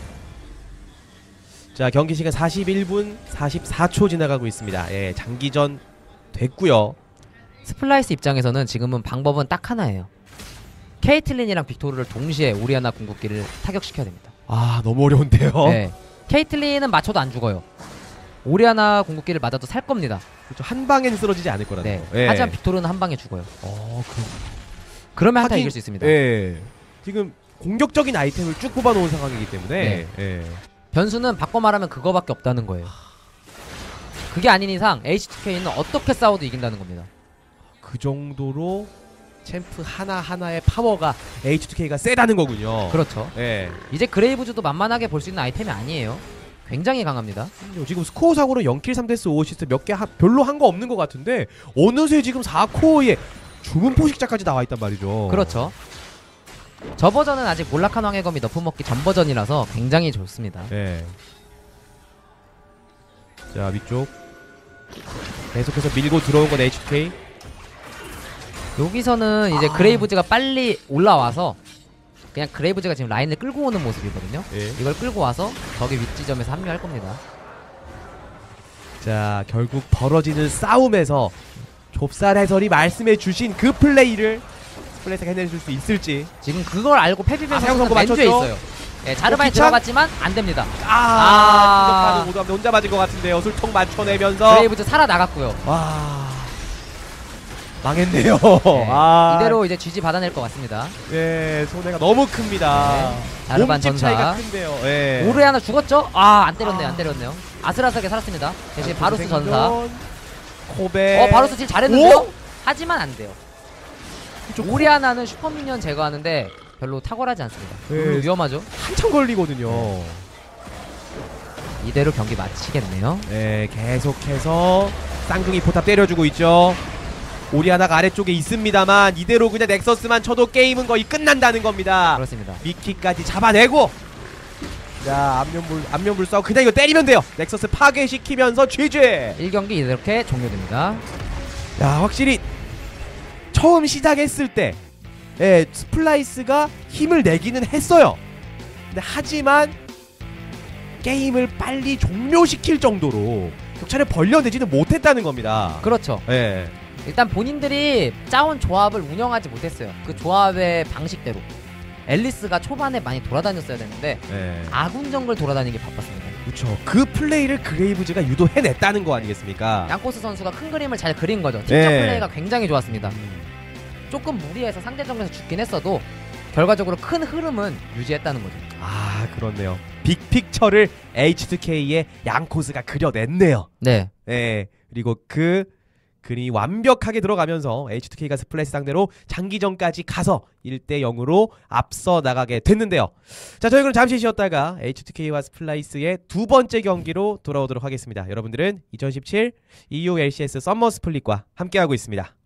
자, 경기 시간 41분 44초 지나가고 있습니다. 예, 장기전 됐고요. 스플라이스 입장에서는 지금은 방법은 딱 하나예요. 케이틀린이랑 빅토르를 동시에 오리아나 궁극기를 타격시켜야 됩니다. 아, 너무 어려운데요. 네. 케이틀린은 맞춰도 안 죽어요. 오리아나 궁극기를 맞아도 살 겁니다. 그렇죠. 한 방엔 쓰러지지 않을 거라는 네. 거. 예. 하지만 빅토르는 한 방에 죽어요. 그 그러면 한타 하긴- 이길 수 있습니다. 예. 지금 공격적인 아이템을 쭉 뽑아놓은 상황이기 때문에 네. 예. 변수는 바꿔 말하면 그거밖에 없다는 거예요. 그게 아닌 이상 H2K는 어떻게 싸워도 이긴다는 겁니다. 그 정도로 챔프 하나하나의 파워가 H2K가 세다는 거군요. 그렇죠. 예. 이제 그레이브즈도 만만하게 볼 수 있는 아이템이 아니에요. 굉장히 강합니다. 지금 스코어상으로 0킬 3데스 5어시스트 몇 개 별로 한 거 없는 것 같은데 어느새 지금 4코어에 주문 포식자까지 나와 있단 말이죠. 그렇죠. 저 버전은 아직 몰락한 왕의 검이 너프 먹기 전 버전이라서 굉장히 좋습니다. 예. 자, 위쪽 계속해서 밀고 들어온 건 H2K. 여기서는 이제 그레이브즈가 빨리 올라와서 그냥 그레이브즈가 지금 라인을 끌고 오는 모습이거든요. 예. 이걸 끌고 와서 저기 윗지점에서 합류할 겁니다. 자, 결국 벌어지는 싸움에서 좁쌀 해설이 말씀해 주신 그 플레이를 스플래시가 해내줄 수 있을지. 지금 그걸 알고 페비벤 아, 세영 선수는 선수 맨주에 맞췄죠? 있어요. 예, 자르반이 기창? 들어갔지만 안 됩니다. 아, 공격하는 모두한테 혼자 맞은 것 같은데요. 술통 맞춰내면서 그레이브즈 살아나갔고요. 와, 망했네요. 예, 아, 이대로 이제 GG 받아낼 것 같습니다. 예, 손해가 너무 큽니다. 자르반 몸집 차이가 전사. 큰데요. 예. 오르에 하나 죽었죠? 아, 안 때렸네요. 안 때렸네요. 아슬아슬하게 살았습니다. 대신 바루스 전사. 코베. 바루스 딜 잘했는데요? 오? 하지만 안 돼요. 그쪽 오리아나는 슈퍼미니언 제거하는데 별로 탁월하지 않습니다. 네. 별로 위험하죠? 한참 걸리거든요. 이대로 경기 마치겠네요. 네, 계속해서 쌍둥이 포탑 때려주고 있죠. 오리아나가 아래쪽에 있습니다만 이대로 그냥 넥서스만 쳐도 게임은 거의 끝난다는 겁니다. 그렇습니다. 미키까지 잡아내고, 자, 안면불 싸움 그냥 이거 때리면 돼요. 넥서스 파괴시키면서 GG. 1경기 이렇게 종료됩니다. 야, 확실히 처음 시작했을 때 예, 스플라이스가 힘을 내기는 했어요. 근데 하지만 게임을 빨리 종료시킬 정도로 격차를 벌려내지는 못했다는 겁니다. 그렇죠. 예. 일단 본인들이 짜온 조합을 운영하지 못했어요. 그 조합의 방식대로. 앨리스가 초반에 많이 돌아다녔어야 되는데 예. 아군 정글 돌아다니기 바빴습니다. 그렇죠. 그 플레이를 그레이브즈가 유도해냈다는 거 아니겠습니까? 양코스 선수가 큰 그림을 잘 그린 거죠. 팀적 네. 플레이가 굉장히 좋았습니다. 조금 무리해서 상대 정글에서 죽긴 했어도 결과적으로 큰 흐름은 유지했다는 거죠. 아, 그렇네요. 빅픽처를 H2K의 양코스가 그려냈네요. 네. 예. 그리고 그 그림이 완벽하게 들어가면서 H2K가 스플래시 상대로 장기전까지 가서 1대 0으로 앞서 나가게 됐는데요. 자, 저희 그럼 잠시 쉬었다가 H2K와 스플라이스의 두 번째 경기로 돌아오도록 하겠습니다. 여러분들은 2017 EU LCS 썸머 스플릿과 함께하고 있습니다.